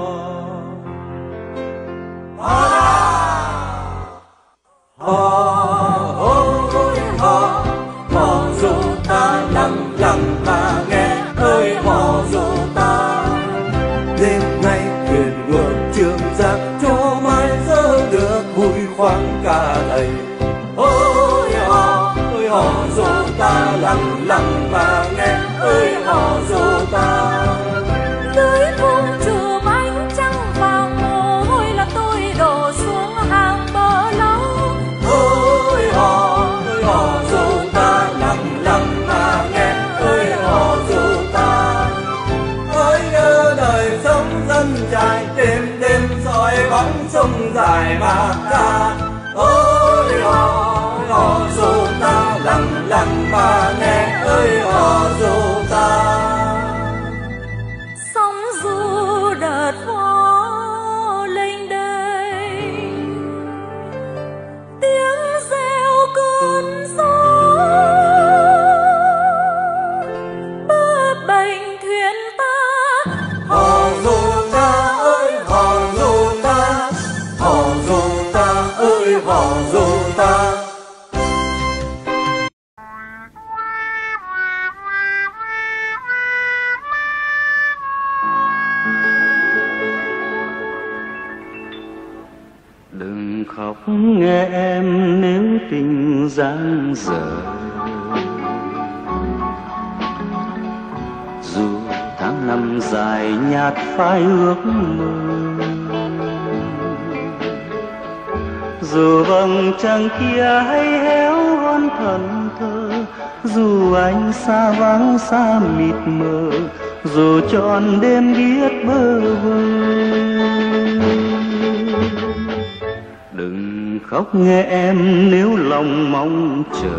Speaker 6: Hò dù ta lặng mà nghe, ơi hò dù ta đêm nay thuyền ngược Trường Giang, cho mai giờ được vui khoáng cả đầy. Ôi hò dù ta lặng mà nghe, ơi hò dù ta.
Speaker 10: Lưới khung chùm ánh trăng vàng, mồ hôi là tôi đổ xuống hàng bờ lâu.
Speaker 6: Ôi hò dù ta lặng mà nghe, ơi hò dù ta. Ôi nhớ đời sống dân trải, đêm soi bóng sông dài mà ca. Ôi hò dù ta lặng mà nghe, ơi hò dù ta.
Speaker 10: Sóng dù đợt vó lênh đênh, tiếng reo cơn gió bấp bênh thuyền ta.
Speaker 6: Hò dù ta ơi hò dù ta, hò dù ta ơi hò dù ta.
Speaker 1: Đừng khóc nghe em nếu tình giang dở, dù tháng năm dài nhạt phai ước mơ, dù vầng trăng kia hay héo hon thần thơ, dù anh xa vắng xa mịt mờ, dù trọn đêm biết bơ vơ. khóc nghe em nếu lòng mong chờ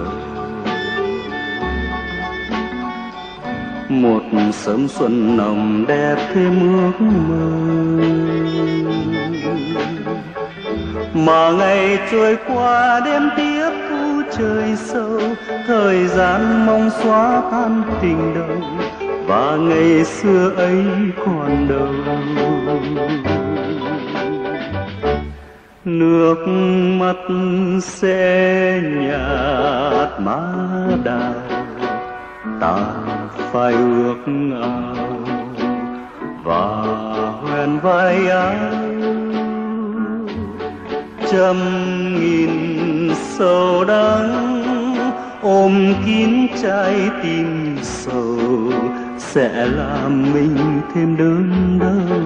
Speaker 1: một sớm xuân nồng đẹp thêm ước mơ. Mà ngày trôi qua đêm tiếp thu trời sâu, thời gian mong xóa tan tình đầu và ngày xưa ấy còn đâu. Nước mắt sẽ nhạt má đào, ta phải ước ao và hoen vai áo. Trăm nghìn sầu đắng ôm kín trái tim sầu sẽ làm mình thêm đớn đau.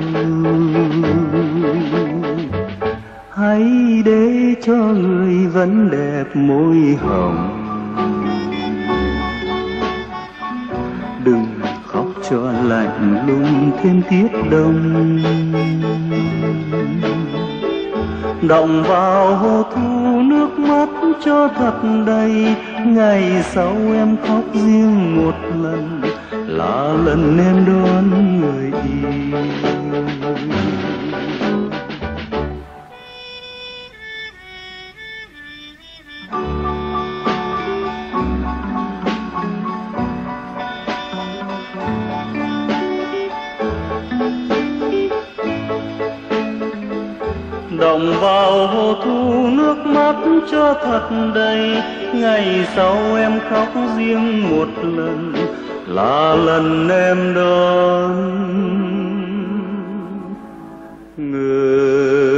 Speaker 1: Hãy để cho người vẫn đẹp môi hồng, đừng khóc cho lạnh lùng thêm tiết đông. Đọng vào hồ thu nước mắt cho thật đầy, ngày sau em khóc riêng một lần là lần em đón người yêu. Đọng vào hồ thu nước mắt cho thật đầy, ngày sau em khóc riêng một lần là lần em đón người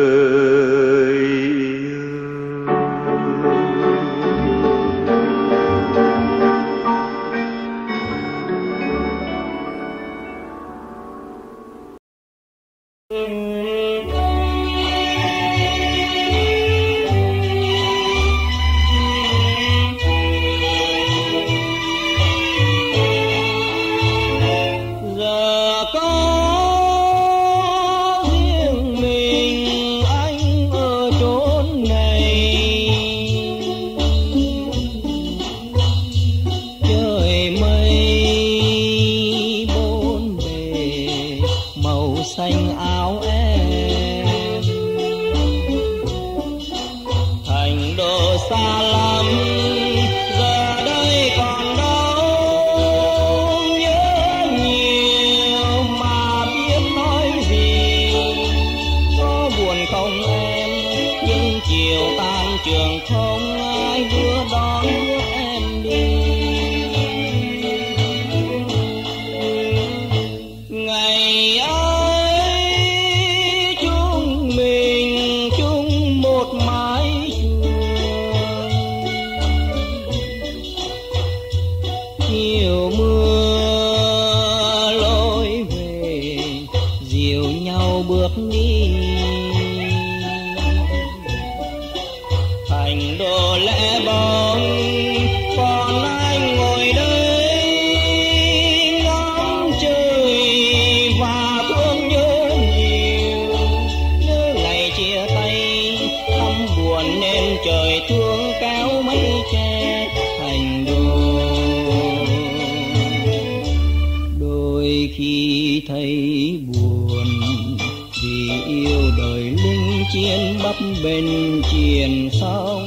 Speaker 2: bên triền sông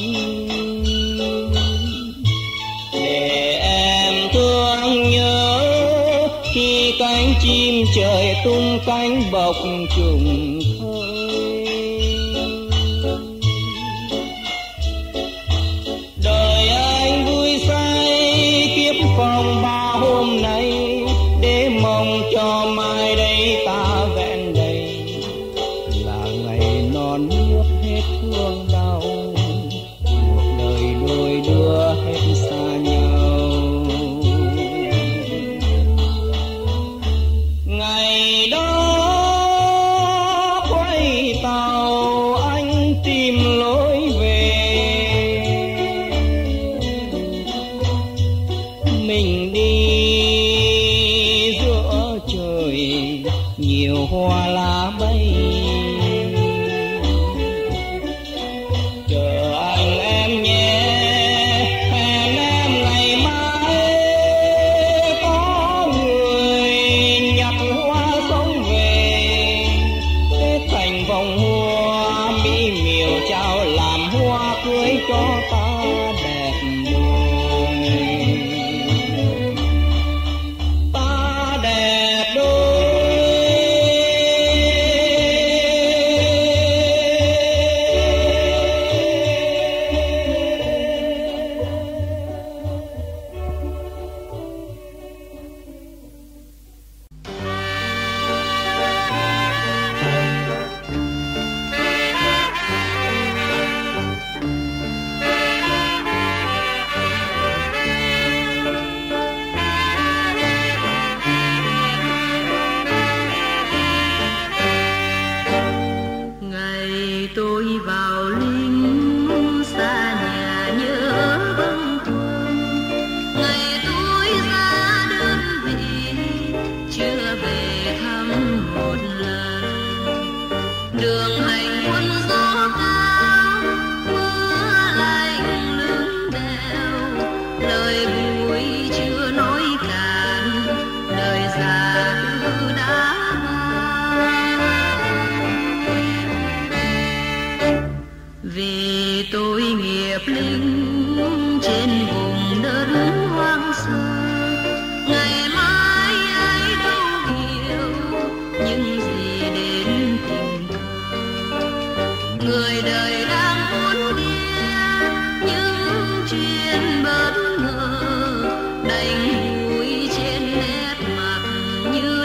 Speaker 2: để em thương nhớ khi cánh chim trời tung cánh bọc trùng khơi. Đời anh vui say kiếp phong ba hôm nay để mong cho mai đây ta vẹn đầy là ngày non nước hết thương đau, cuộc đời đôi đưa hết xa nhau. Ngày đó quay tàu anh tìm lối về, mình đi giữa trời nhiều hoa lá bay. Chờ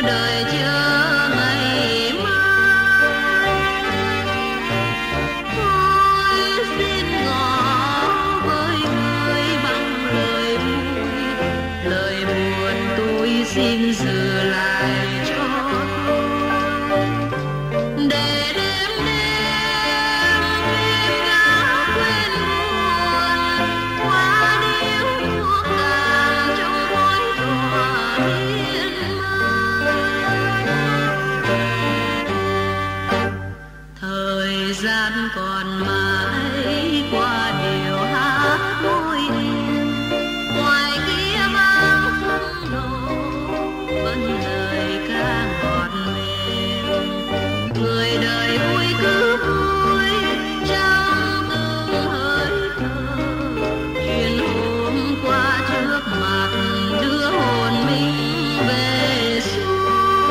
Speaker 5: đời chưa ngày mai. Tôi xin ngỏ với người bằng lời vui, lời buồn tôi xin giữ lại cho tôi, để đêm đêm phim ngã quên buồn qua điếu thuốc tàn trong khói tỏa miên man. Thời gian còn mãi qua điều hát môi em, ngoài kia vang khung nổ vẫn lời ca ngọt mềm. Người đời vui cứ vui trong từng hơi thở, chuyện hôm qua trước mặt đưa hồn mình về xuôi.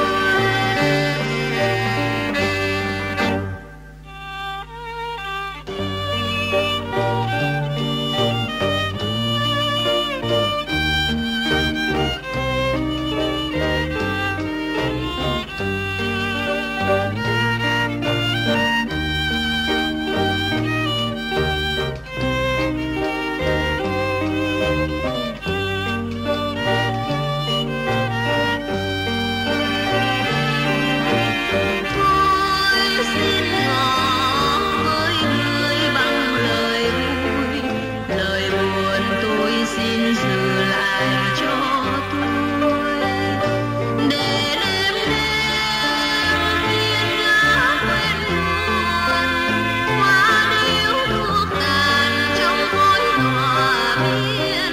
Speaker 5: Tôi xin ngỏ với người bằng lời vui, lời buồn tôi xin giữ lại cho tôi, để đêm đêm thiên ngã quên buồn qua điếu thuốc tàn trong khói tỏa miên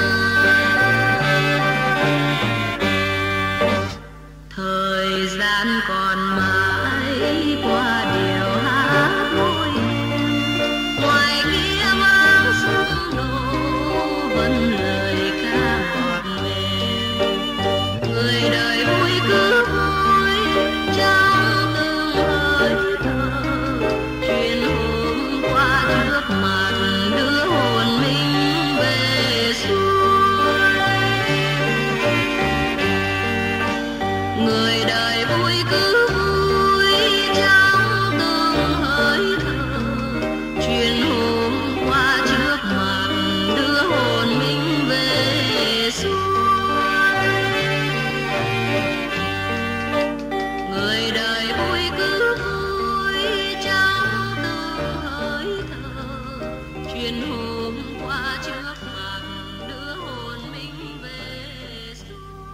Speaker 5: man. Thời gian còn mãi qua điều hát môi em, ngoài kia vang súng nổ vẫn lời ca ngọt mềm. Người đời vui cứ vui trong từng hơi thở, chuyện hôm qua trước mặt đưa hồn mình về xuôi. Người đời vui cứ vui trong từng hơi thở, chuyện hôm qua trước mặt đưa hồn mình về xuôi. Người đời vui cứ vui trong từng hơi thở, chuyện hôm qua trước mặt đưa hồn mình về xuôi.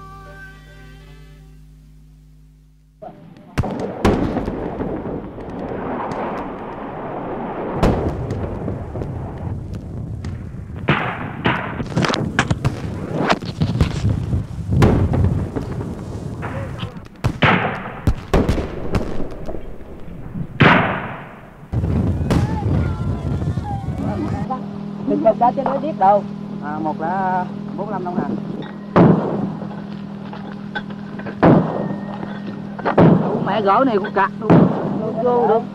Speaker 8: Đừng bật ra cho nó biết đâu. Một là 45 đồng hàng. Mẹ gỗ này cũng cắt luôn. Vô được.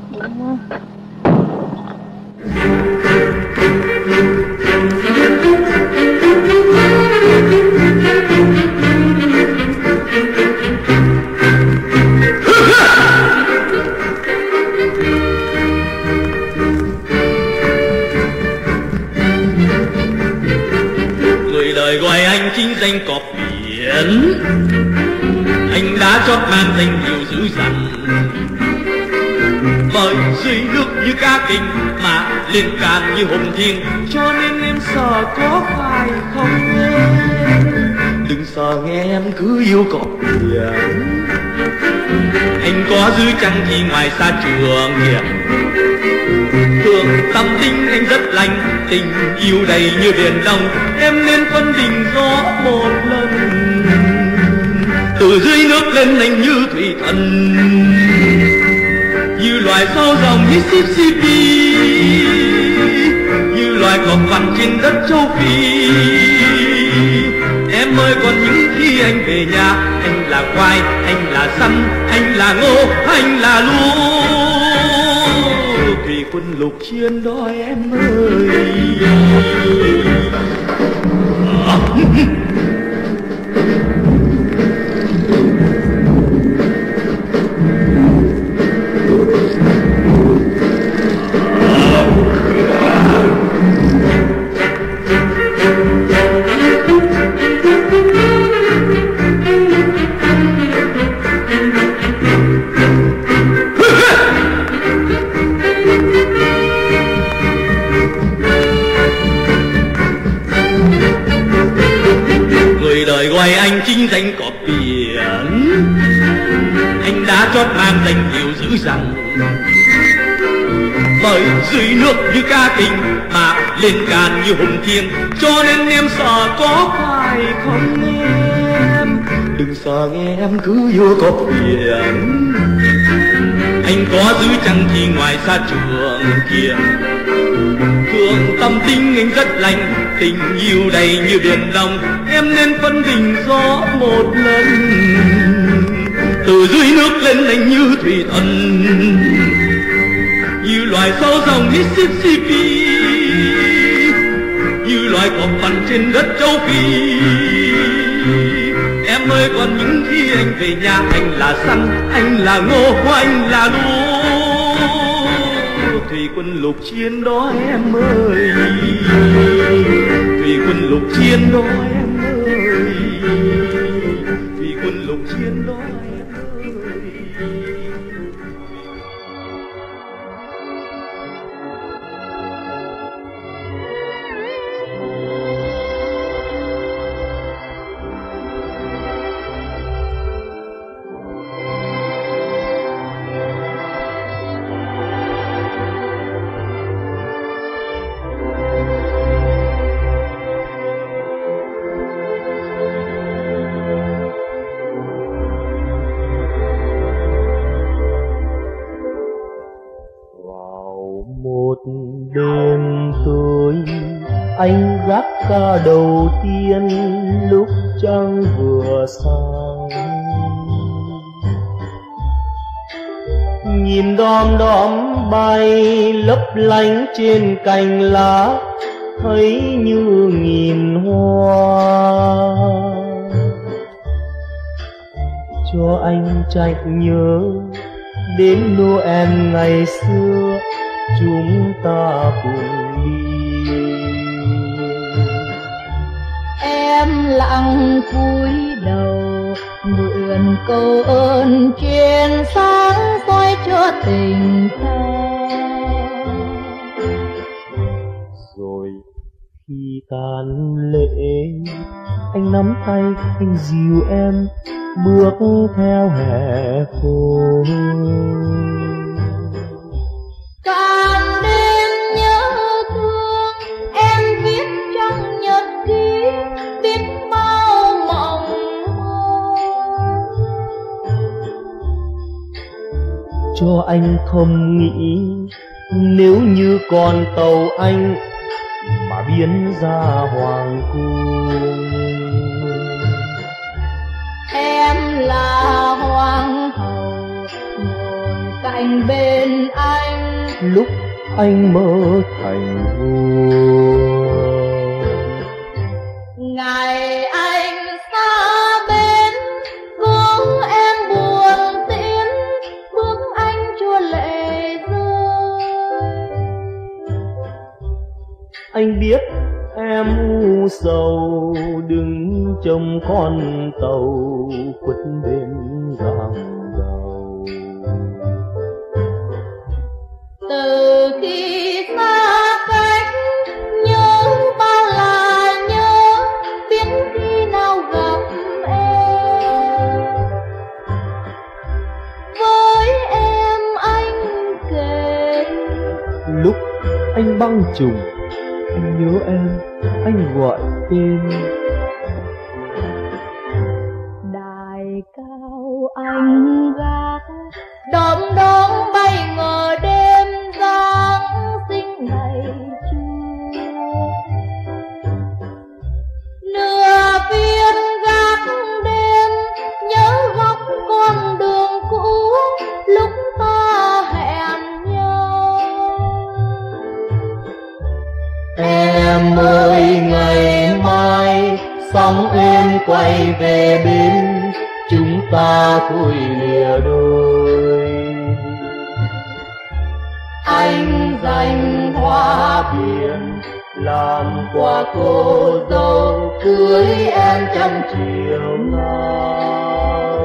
Speaker 6: Người đời gọi anh chính danh cọp biển, anh đã chót mang danh hiệu dữ dằn. Bởi dưới nước như cá kình mà lên cạn như hồng thiên, cho nên em sợ có phải không em? Đừng sợ nghe em cứ yêu cọp biển. Anh có giữ chăng thì ngoài xa trường kìa, thường tâm tính anh rất lành, tình yêu đầy như biển đông. Em nên phân định rõ một lần, từ dưới nước lên anh như thủy thần, như loài sâu rồng Mississippi, như loài cọp vằn trên đất châu Phi. Em ơi, còn những khi anh về nhà, anh là khoai, anh là sắn, anh là ngô, anh là lúa, thủy quân lục chiến đó em ơi. biển. Anh đã chót mang danh hiệu dữ dằn, bởi dưới nước như ca tình mà lên càn như hùng thiêng, cho nên em sợ có phải không em? Đừng sợ nghe em cứ vô cột biển. Anh có giữ chăng thì ngoài xa trường kia, thương tâm tình anh rất lành, tình yêu đầy như biển đông, em nên phân định rõ một lần. Từ dưới nước lên anh như thủy thần, như loài sâu dòng Mississippi, như loài cọp vằn trên đất châu Phi. Em ơi, còn những khi anh về nhà, anh là Săn, anh là Ngô, anh là Đô, thủy quân lục chiến đó em ơi, thủy quân lục chiến đó em ơi, thủy quân lục chiến đó em ơi.
Speaker 9: Đêm tối anh gác ca đầu tiên lúc trăng vừa sáng, nhìn đom đóm bay lấp lánh trên cành lá, thấy như nghìn hoa. Cho anh chợt nhớ đến Noel ngày xưa, chúng ta cùng đi.
Speaker 7: Em lặng cúi đầu mượn câu ơn trên sáng soi cho tình ta.
Speaker 9: Rồi khi tàn lễ, anh nắm tay anh dìu em bước theo hè phố.
Speaker 7: Càng đêm nhớ thương em viết trong nhật ký, biết bao mộng mơ.
Speaker 9: Cho anh thầm nghĩ, nếu như còn tàu anh mà biến ra hoàng cung,
Speaker 7: em là hoàng hậu ngồi cạnh bên anh
Speaker 9: lúc anh mơ thành vua.
Speaker 7: Ngày anh xa bên hướng em buồn tiễn, bước anh chua lệ rơi.
Speaker 9: Anh biết em u sầu, đừng trông con tàu khuất bên gàng đầu.
Speaker 7: Từ khi xa cách nhớ bao là nhớ, biết khi nào gặp em. Với em anh kể
Speaker 9: lúc anh băng trùng, anh nhớ em, anh gọi tên.
Speaker 7: Đài cao anh gác đom đóm bay ngờ đêm Giáng sinh ngày trưa. Nửa viên gác đêm nhớ góc con đường cũ lúc ta hẹn nhau.
Speaker 9: Em ơi, ngày mai sóng êm quay về bên, chúng ta vui lìa đôi. Anh dành hoa biển làm quà cô dâu, cưới em trong chiều nào.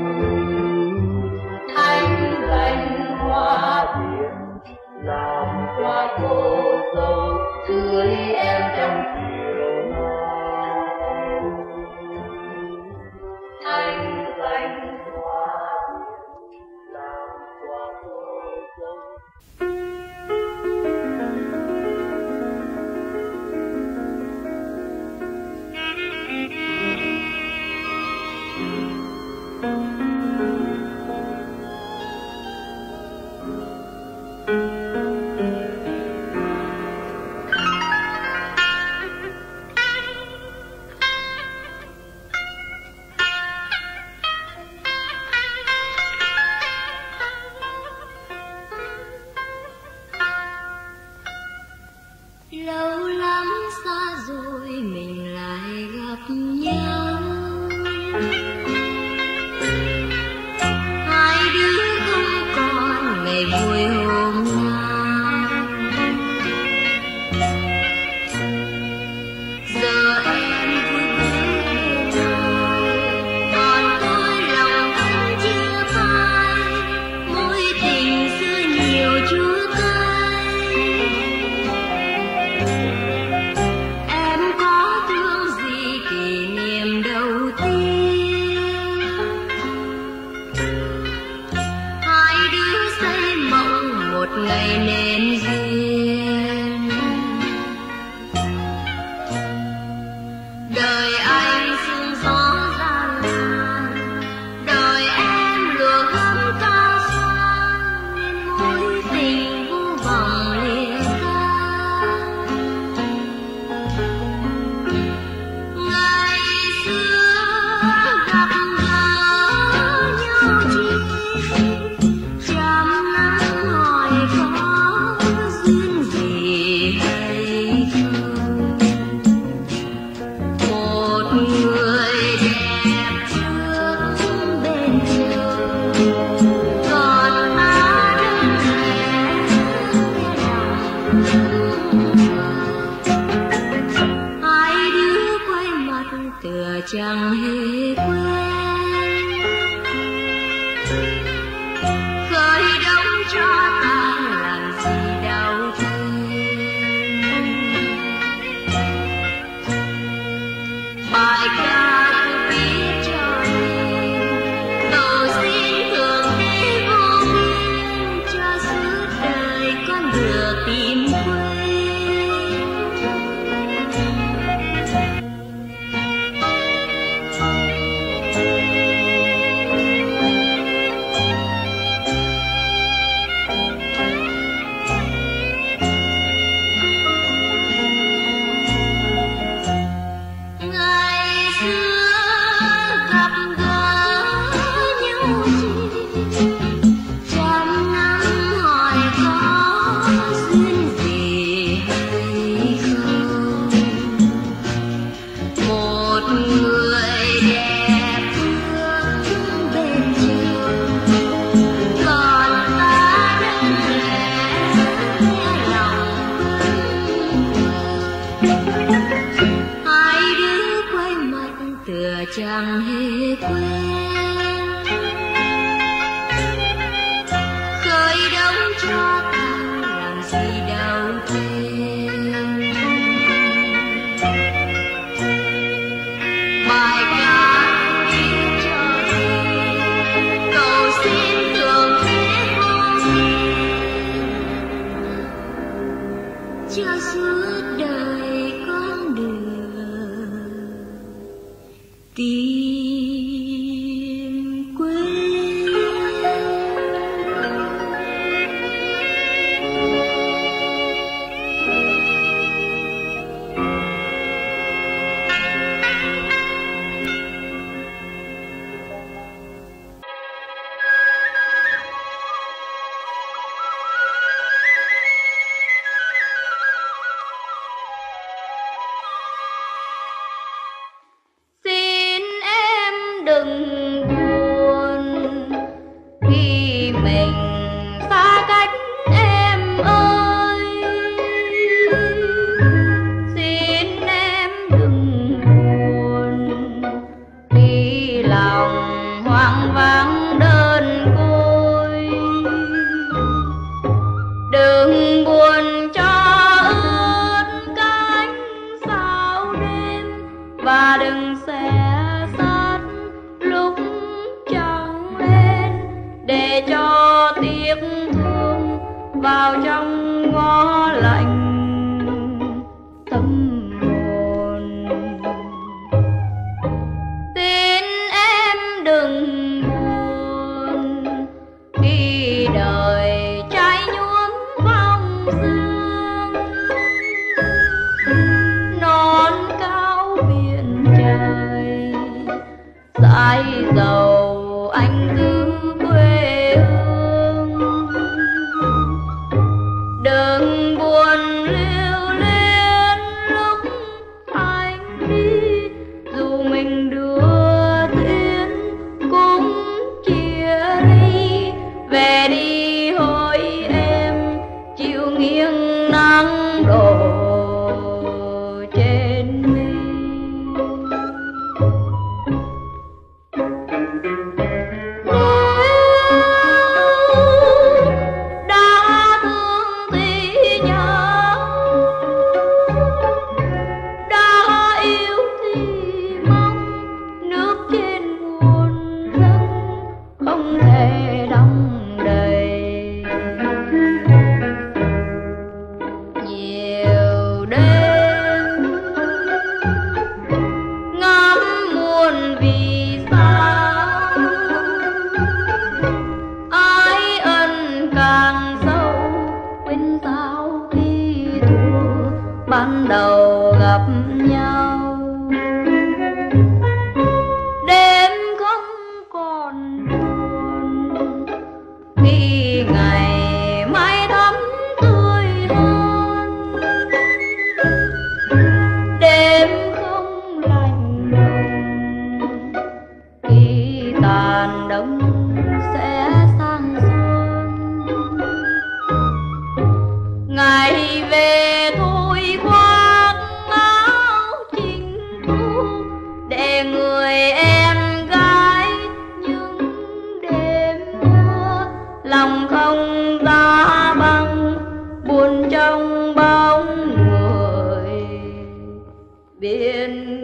Speaker 9: Anh dành hoa biển làm quà cô dâu, cưới em trong chiều nào. Anh
Speaker 7: Lâu lắm xa rồi mình lại gặp nhau, hai đứa không còn ngày vui hôm nào. Giờ em vui bên nào, còn tôi lòng vẫn chia phai, mối tình xưa nhiều chúa cay. Em có thương gì kỷ niệm đầu tiên, hai đứa xây mộng một ngày nên duyên. Đời anh sương gió gian nan, đời em lửa gấm cao xoan, nên mối tình vô vọng lìa xa. Ngày xưa gặp gỡ nhau chi, trăm năm hỏi có duyên gì hay không. Một người đẹp trước bên trời, còn ta đơn lẻ lòng. Hai đứa quay mặt tựa chẳng hề quen, khởi động cho ta làm gì đau thương. Bài ca tôi viết cho em, cầu xin thượng đế vô biên, cho suốt đời con được tìm quên. Ngày xưa gặp gỡ nhau chi, trăm năm hỏi có duyên gì hay không. Một người đẹp trước bên trời, còn ta đơn lẻ lòng vững. Hai đứa quay mặt tựa chẳng hề quen, khởi động cho ta làm gì đâu thêm. Bài ca viết cho em, cầu xin thượng đế vô biên, cho suốt đời con được tìm quên.
Speaker 4: Xin em đừng buồn khi mình xa cách em ơi. Xin em đừng buồn khi lòng hoang vắng đơn côi. Đừng buồn cho ướt cánh sao đêm, và đừng xé xác lúc trăng lên, để cho tiếc thương vào trong ngõ lạnh tâm hồn. Xin em đừng lạnh từ quê hương. Đừng buồn lưu luyến lúc anh đi, dù mình đưa tiến cũng chia ly. Về đi hỡi em, chịu nghiêng nắng đổ trên mi. Đã thương thì nhớ, đã yêu thì mong, nước trên nguồn dâng không thể đong đầy. Nhiều đêm ngắm muôn vì sao, ái ân càng sâu, quên sao khi thua ban đầu gặp nhau. Đêm không còn buồn khi ngày mai thắm tươi hơn. Đêm không lạnh lùng khi tàn đông sẽ sang xuân. Ngày về thôi khoác áo chinh thu để người em gái những đêm mưa. Lòng không giá băng buồn trong bóng người biển.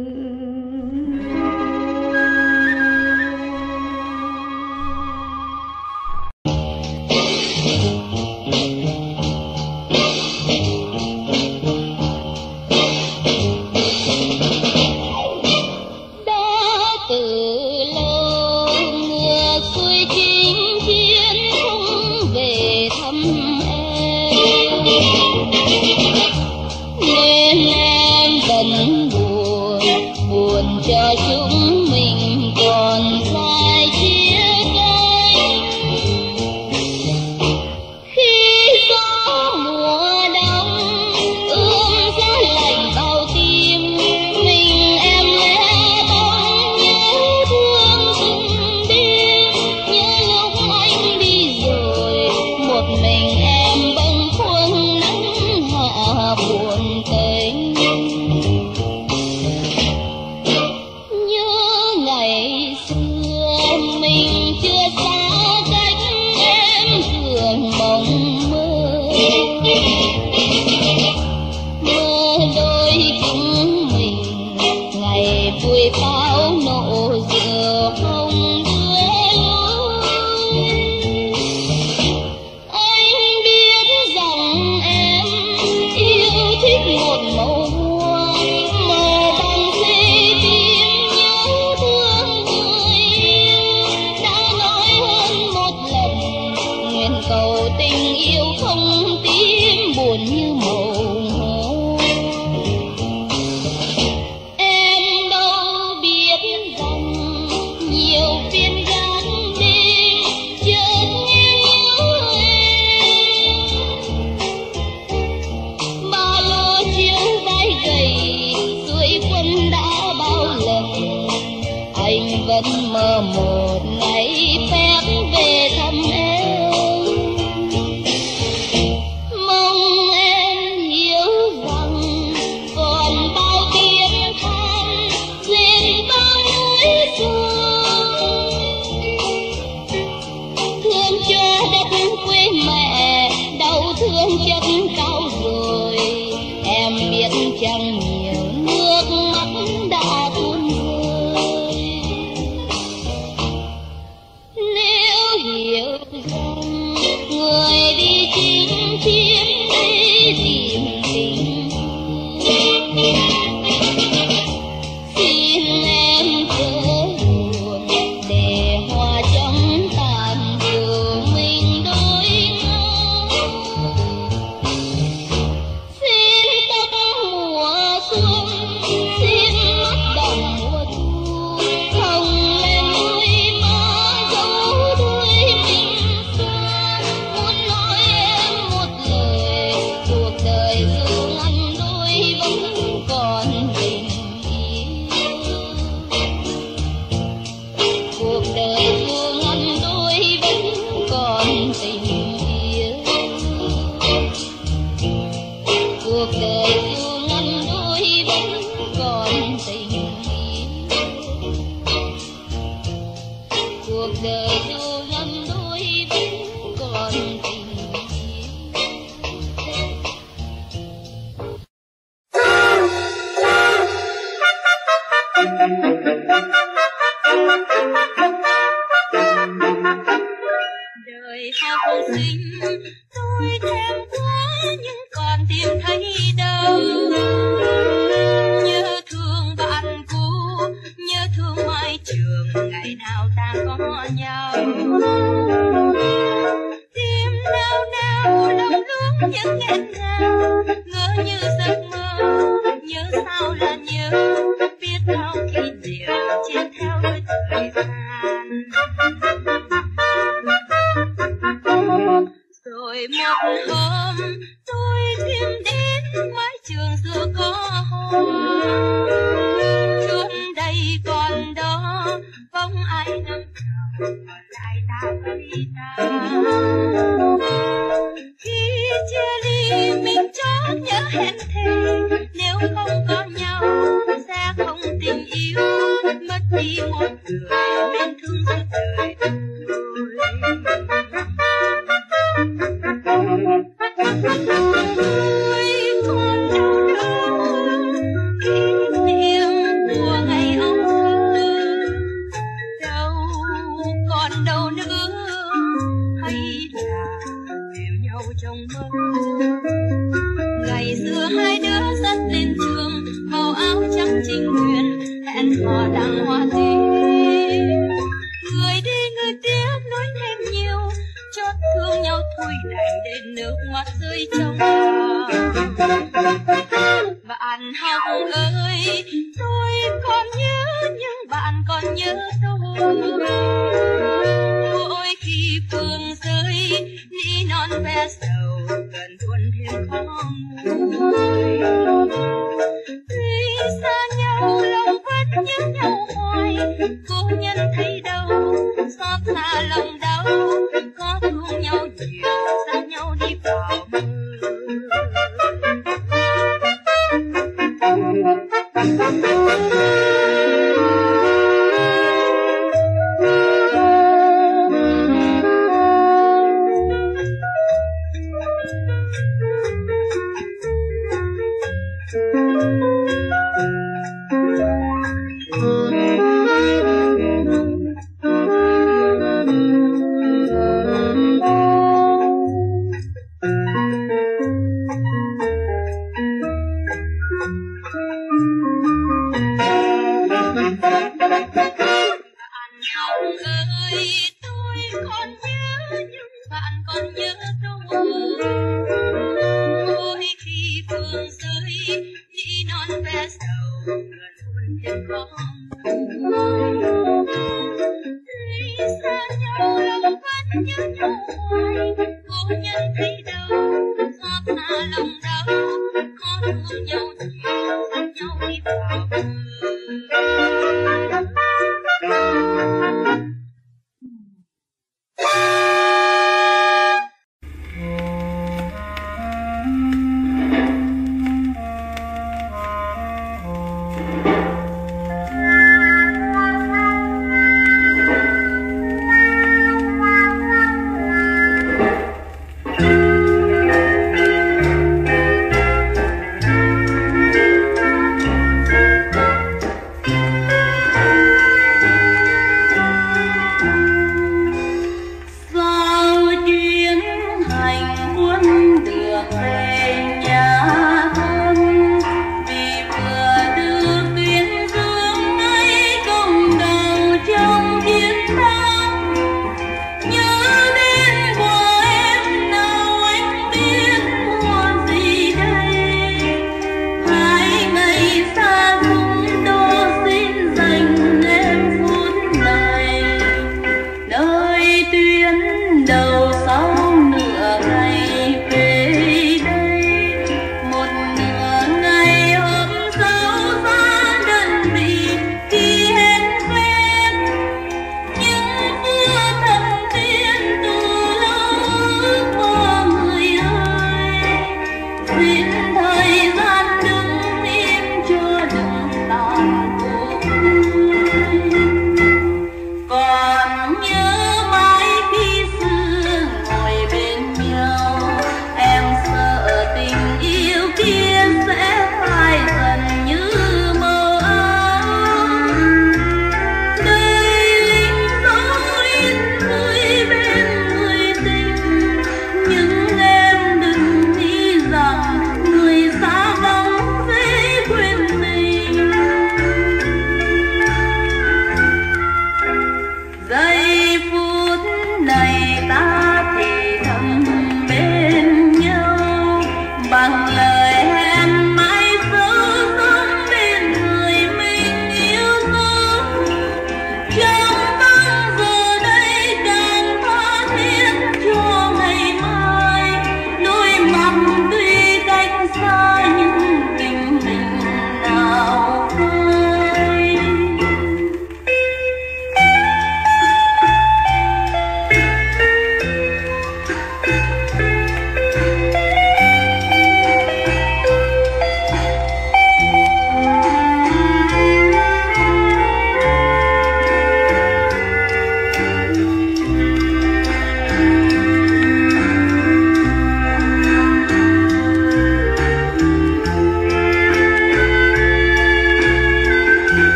Speaker 5: Đã từ lâu ngược xuôi chinh chiến không về thăm em, nên em vẫn buồn, buồn cho chúng mình còn sai chia cánh. Khi gió mùa đông ươm giá lạnh vào tim, mình em lẻ bóng nhớ thương từng đêm. Nhớ lúc anh đi rồi, một mình em bâng khuâng nắng hạ buồn tênh. Nhớ ngày xưa mình chưa xa cách, em thường mộng mơ, mơ đôi chúng mình ngày vui pháo nổ rượu không đưa lối. Anh biết rằng em yêu thích một màu hoa, màu bằng xê tim nhớ thương người yêu. Đã nói hơn một lần, nguyện cầu tình yêu không tím buồn như màu hoa. Em đâu biết rằng nhiều phiên gác đêm chợt nghe nhớ em. Ba lô chiếu vai gầy xuôi quân đã bao lần, anh vẫn mơ một ngày phép về thăm em. Mong em hiểu rằng còn bao tiếng than trên bao núi sông. Thương cho đất quê mẹ, đau thương chất cao rồi. Em biết chẳng nhiều nước mắt đã tuôn rơi.
Speaker 7: dù ngăn đôi vẫn còn tình yêu. Cuộc đời dù ngăn đôi vẫn còn tình yêu. Cuộc đời dù ngăn đôi vẫn còn tình yêu. Đời học sinh tôi thèm quá nhưng còn tìm thấy đâu. Nhớ thương bạn cũ, nhớ thương mái trường ngày nào ta có nhau. Tim nao nao lòng lúc những nghẹn ngào, ngỡ như giấc mơ, nhớ sao là nhớ, biết bao kỷ niệm trên theo với thời gian. Rồi một hôm tôi tìm đến mái trường xưa có hoa, chốn đây còn đó bóng ai năm nào còn lại ta với ta. Khi chia ly mình chót nhớ hẹn thề, nếu không có nhau sẽ không tình yêu, mất đi một người nên thương suốt đời tôi. Tôi còn đau đớn kỷ niệm của ngày ấu thơ, đâu còn đâu nữa, hay là tìm nhau trong mơ. Ngày xưa hai đứa dắt lên trường, màu áo trắng trinh nguyện, hẹn hò đăng hoa tím. Người đi người tiếc nói thêm nhiều, chót thương nhau thôi đành để nước mắt rơi trong lòng. Bạn học ơi, tôi còn nhớ nhưng bạn còn nhớ tôi. Mỗi khi phương rơi nỉ non ve sầu, gần buồn thêm khó nguôi. Tuy xa nhau lòng vẫn nhớ nhau hoài, cố nhân thấy đâu xót xa lòng đau, có thương nhau nhiều dắt nhau đi vào mơ.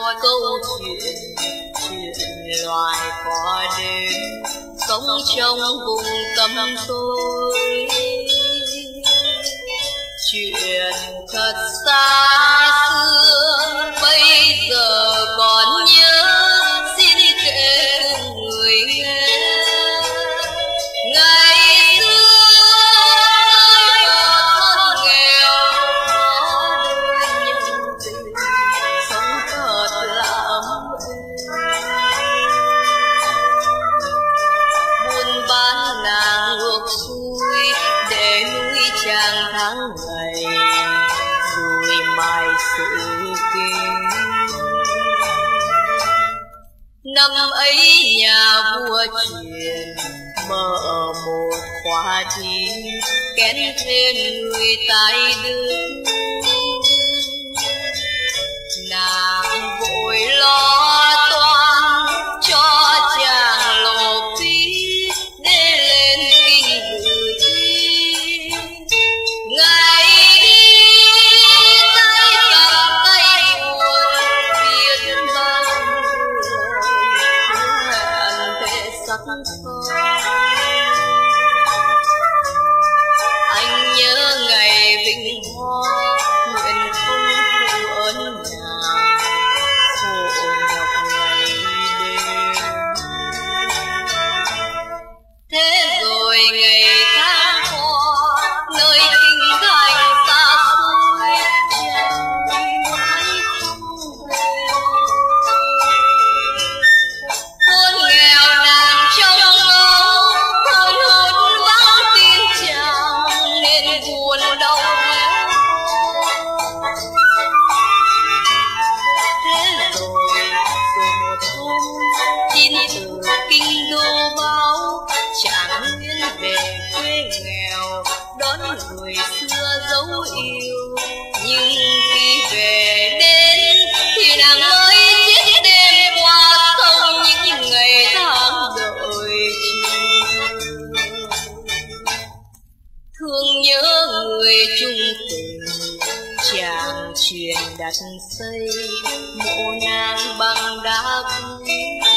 Speaker 5: câu chuyện loài có đến sống trong vùng cấm tôi. Chuyện thật xa xưa bây giờ còn nhớ, xin kể người nghe. Ngày xưa thôn nghèo có đôi nhân tình sống thật là ấm êm. Buôn bán nàng ngược xuôi để nuôi chàng tháng ngày, rồi mai sự kinh. Năm ấy nhà vua truyền mở một khóa thi, kén thêm người tài đức. Nàng vội lo toan cho chàng lộ phí để lên kinh dự thi. Ngày đi tay cầm tay buồn, biết bao hẹn thể sắc son. Anh nhớ ngày vinh hoa, nguyện không phụ ơn nàng, khổ nhọc ngày đêm. Thế rồi ngày tháng qua, nơi kinh thành xa xôi, chàng đi mãi không về. Thôn nghèo nàng trông ngóng, hồn hồn vắng tin chàng nên buồn đau héo. Thế rồi một hôm tin từ kinh đô báo, chàng Nguyên về quê nghèo đón người xưa dấu yêu. Nhưng khi về đến thì nàng mới chết đêm qua không những ngày tháng đợi chờ. Thương nhớ người chung tình, chàng truyền đặt xây mộ nàng bằng đá quý.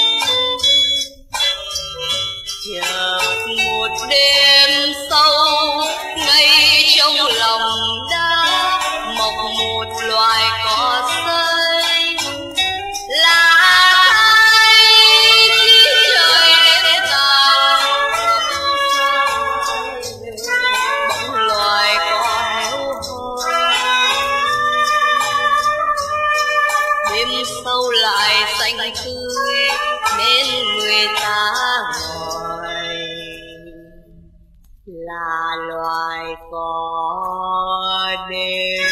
Speaker 5: Chợt một đêm sâu ngay trong lòng đá mọc một loài cỏ xanh. Là ai khi trời đêm tàn, bỗng loài cỏ héo hon. Đêm sâu lại xanh tươi nên người ta gọi là loài cỏ đêm.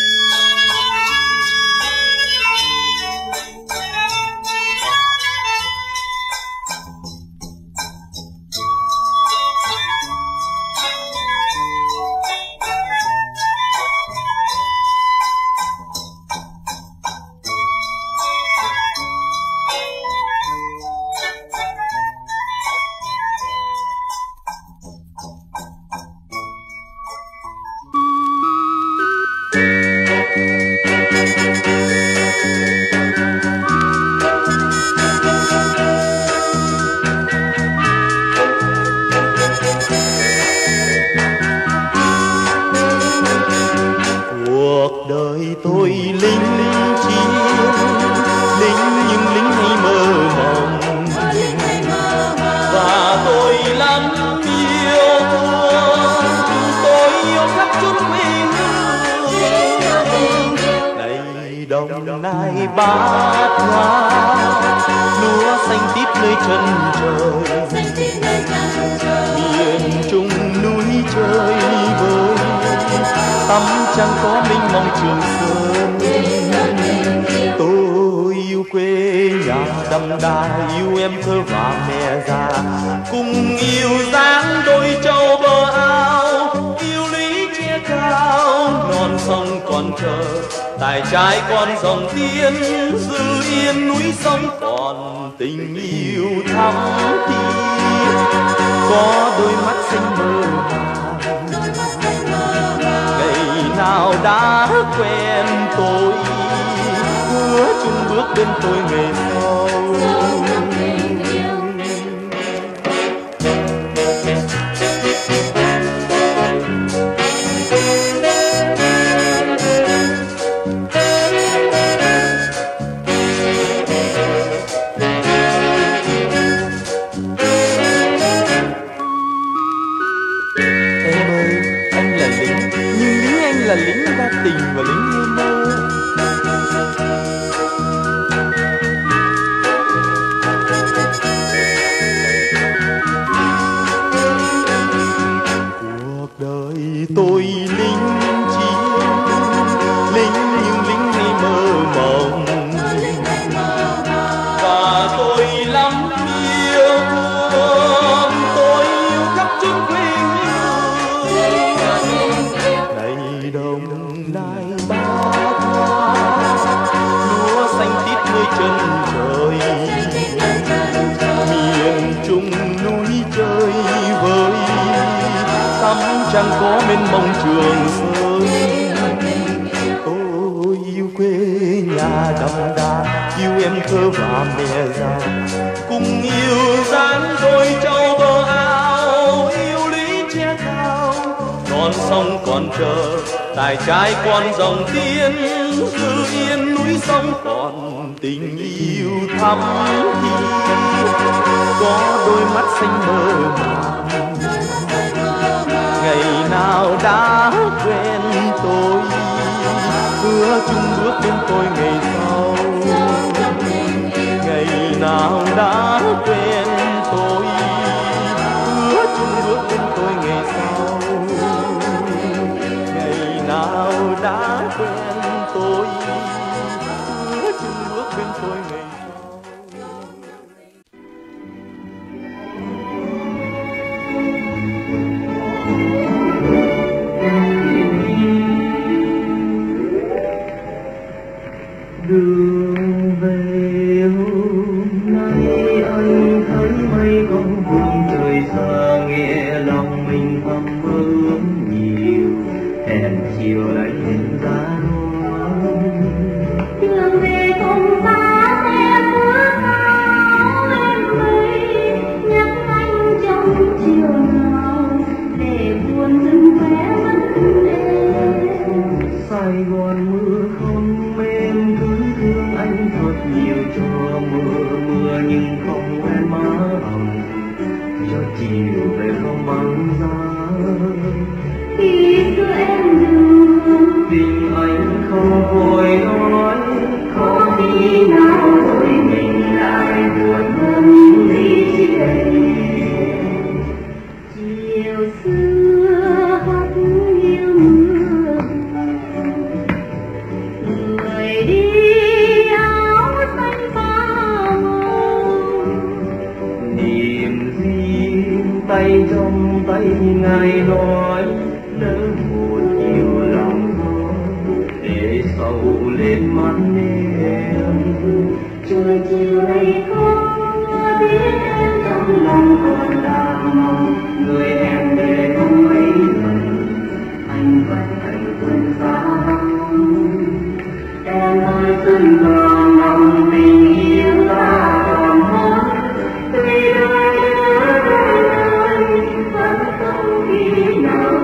Speaker 6: Cuộc đời tôi lính chiến, lính nhưng lính hay mơ mộng, và tôi lắm yêu thương, tôi yêu khắp chốn quê hương. Này Đồng Nai bát ngát, lúa xanh tít nơi chân trời, miền Trung núi trời vời, tắm trăng có mênh mông Trường Sơn. Tôi yêu quê nhà đậm đà, yêu em thơ và mẹ già, cùng yêu dáng đôi trâu bờ ao, yêu lý che cao non sông còn chờ, tài trai con dòng tiên dư yên núi sông còn tình yêu thắm thiết. Có đôi mắt xanh mơ màng, ngày nào đã quen tôi hứa chung bước bên tôi ngày sau.
Speaker 11: Là lính đa tình và lính yêu mâu.
Speaker 6: Cuộc đời tôi lính chiến, lính nhưng lính hay mơ mộng, và tôi lắm yêu thương, tôi yêu khắp chốn quê hương. Này đồng nai bát ngát, lúa xanh tít nơi chân trời, miền Trung núi chơi vơi, tắm chẳng có mênh mông Trường Sơn. Tôi yêu quê nhà đậm đà, yêu em thơ và mẹ già, cùng yêu dáng đôi châu bờ ao, yêu lý che cao non sông còn chờ, tài trai con dòng tiên giữ yên núi sông còn tình yêu thắm thía. Có đôi mắt xanh mơ màng, ngày nào đã quen tôi, hứa chung bước bên tôi ngày sau. Ngày nào đã quen tôi, hứa chung bước bên tôi ngày sau. Ngày nào đã quen tôi, hứa chung bước bên tôi ngày sau.
Speaker 9: Đường về hôm nay anh thấy mây con vùng trời xa, nghe lòng mình thầm mơ ước nhiều, hẹn chiều lại nhìn ra non.
Speaker 7: Đường về cùng ta sẽ bước áo em mây, nhắc anh trong chiều nào để buồn dừng khóe mắt em.
Speaker 9: Sài Gòn mưa không em cứ thương anh thật nhiều, cho mưa nhưng không quen má hồng, cho chiều về không băng giá.
Speaker 7: Khi xưa em đường
Speaker 9: Tình anh không vội nói, có khi nào rồi mình lại buồn hơn đi đây.
Speaker 7: chiều xưa hát yêu mưa, người đi áo xanh pha màu.
Speaker 9: Niềm riêng tay trong tay ngài nói, lỡ một chiều lòng để sầu lên mắt em.
Speaker 7: Trời chiều nay có biết em trong lòng còn đang mong,
Speaker 9: Người em về không mấy lần, anh vẫn thành quên xa vắng.
Speaker 7: em ơi xuân đỏ mong tình yêu ta còn mất, tuy đôi đôi vẫn không khi nào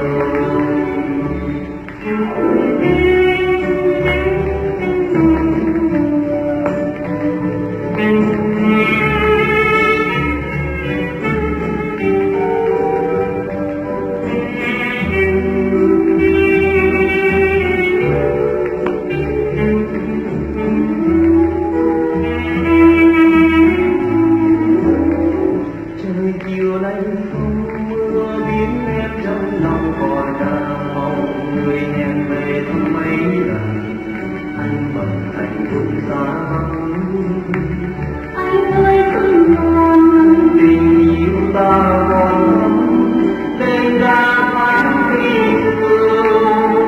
Speaker 9: trời chiều nay không mưa, biến em trong lòng còn đang mong. Người hẹn về thăm mấy lần, anh bận thành vùng xa vắng.
Speaker 7: anh ơi xuân còn
Speaker 9: Tình yêu ta còn lắm, đêm ra tháng khi phương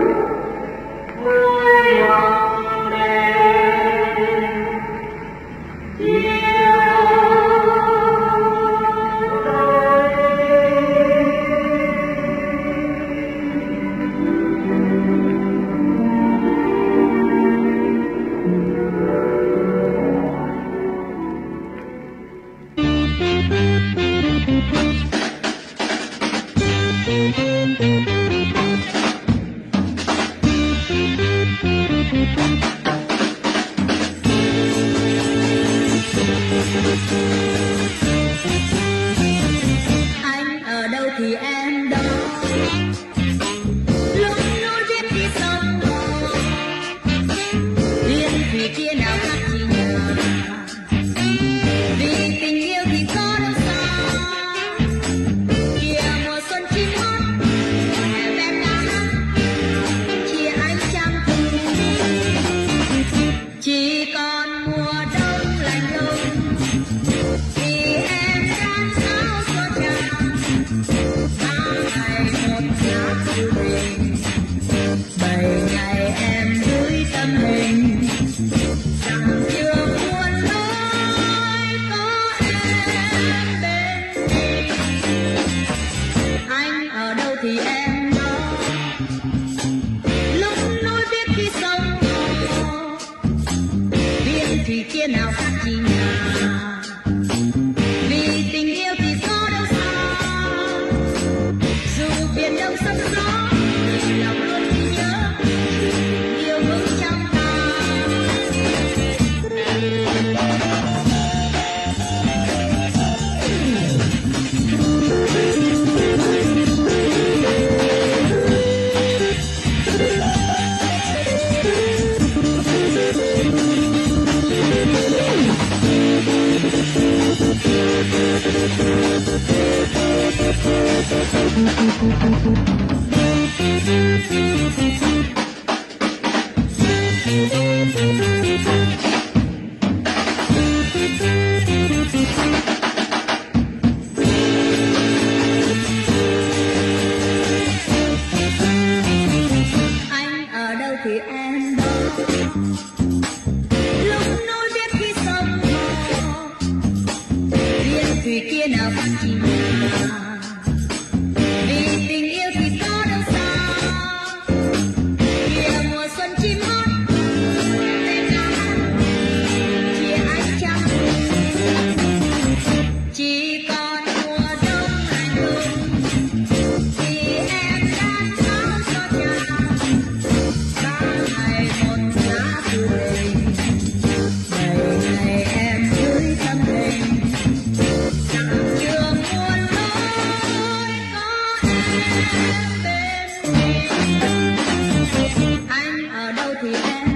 Speaker 9: vui lòng đêm chiều đây.
Speaker 7: Anh ở đâu thì em đó, lúc núi biết đi sông hồ, duyên vì kia nào khác chỉ nhờ, vì tình yêu thì có đâu xa. Kìa mùa xuân chim hót, em đã hát, chia ánh trăng thu, chỉ còn mùa đông lạnh lùng, vì em đang áo gió trắng. 3 ngày 1 lá thư tình, 7 ngày em gửi tâm hình, rằng chưa buồn nói có em bên mình. Anh ở đâu thì em đó, lúc núi biết khi sông hồ, biển thì kia nào khác chỉ nhà, vì tình yêu thì có đâu xa. Dù biển đông sóng gió, lòng luôn ghi nhớ tình yêu vững trong ta. Anh ở đâu thì em đó, lúc núi biết khi sông hồ, biển thủy kia nào khác chỉ nhà, vì tình yêu thì có đâu xa. Kìa mùa xuân chim hót, em đã hát, chia ánh trăng thu, chỉ còn mùa đông lạnh lùng, vì em đang áo gió trắng. 3 ngày 1 lá thư tình, 7 ngày em gửi tâm hình, rằng chưa muốn nói có em bên mình. Anh ở đâu thì em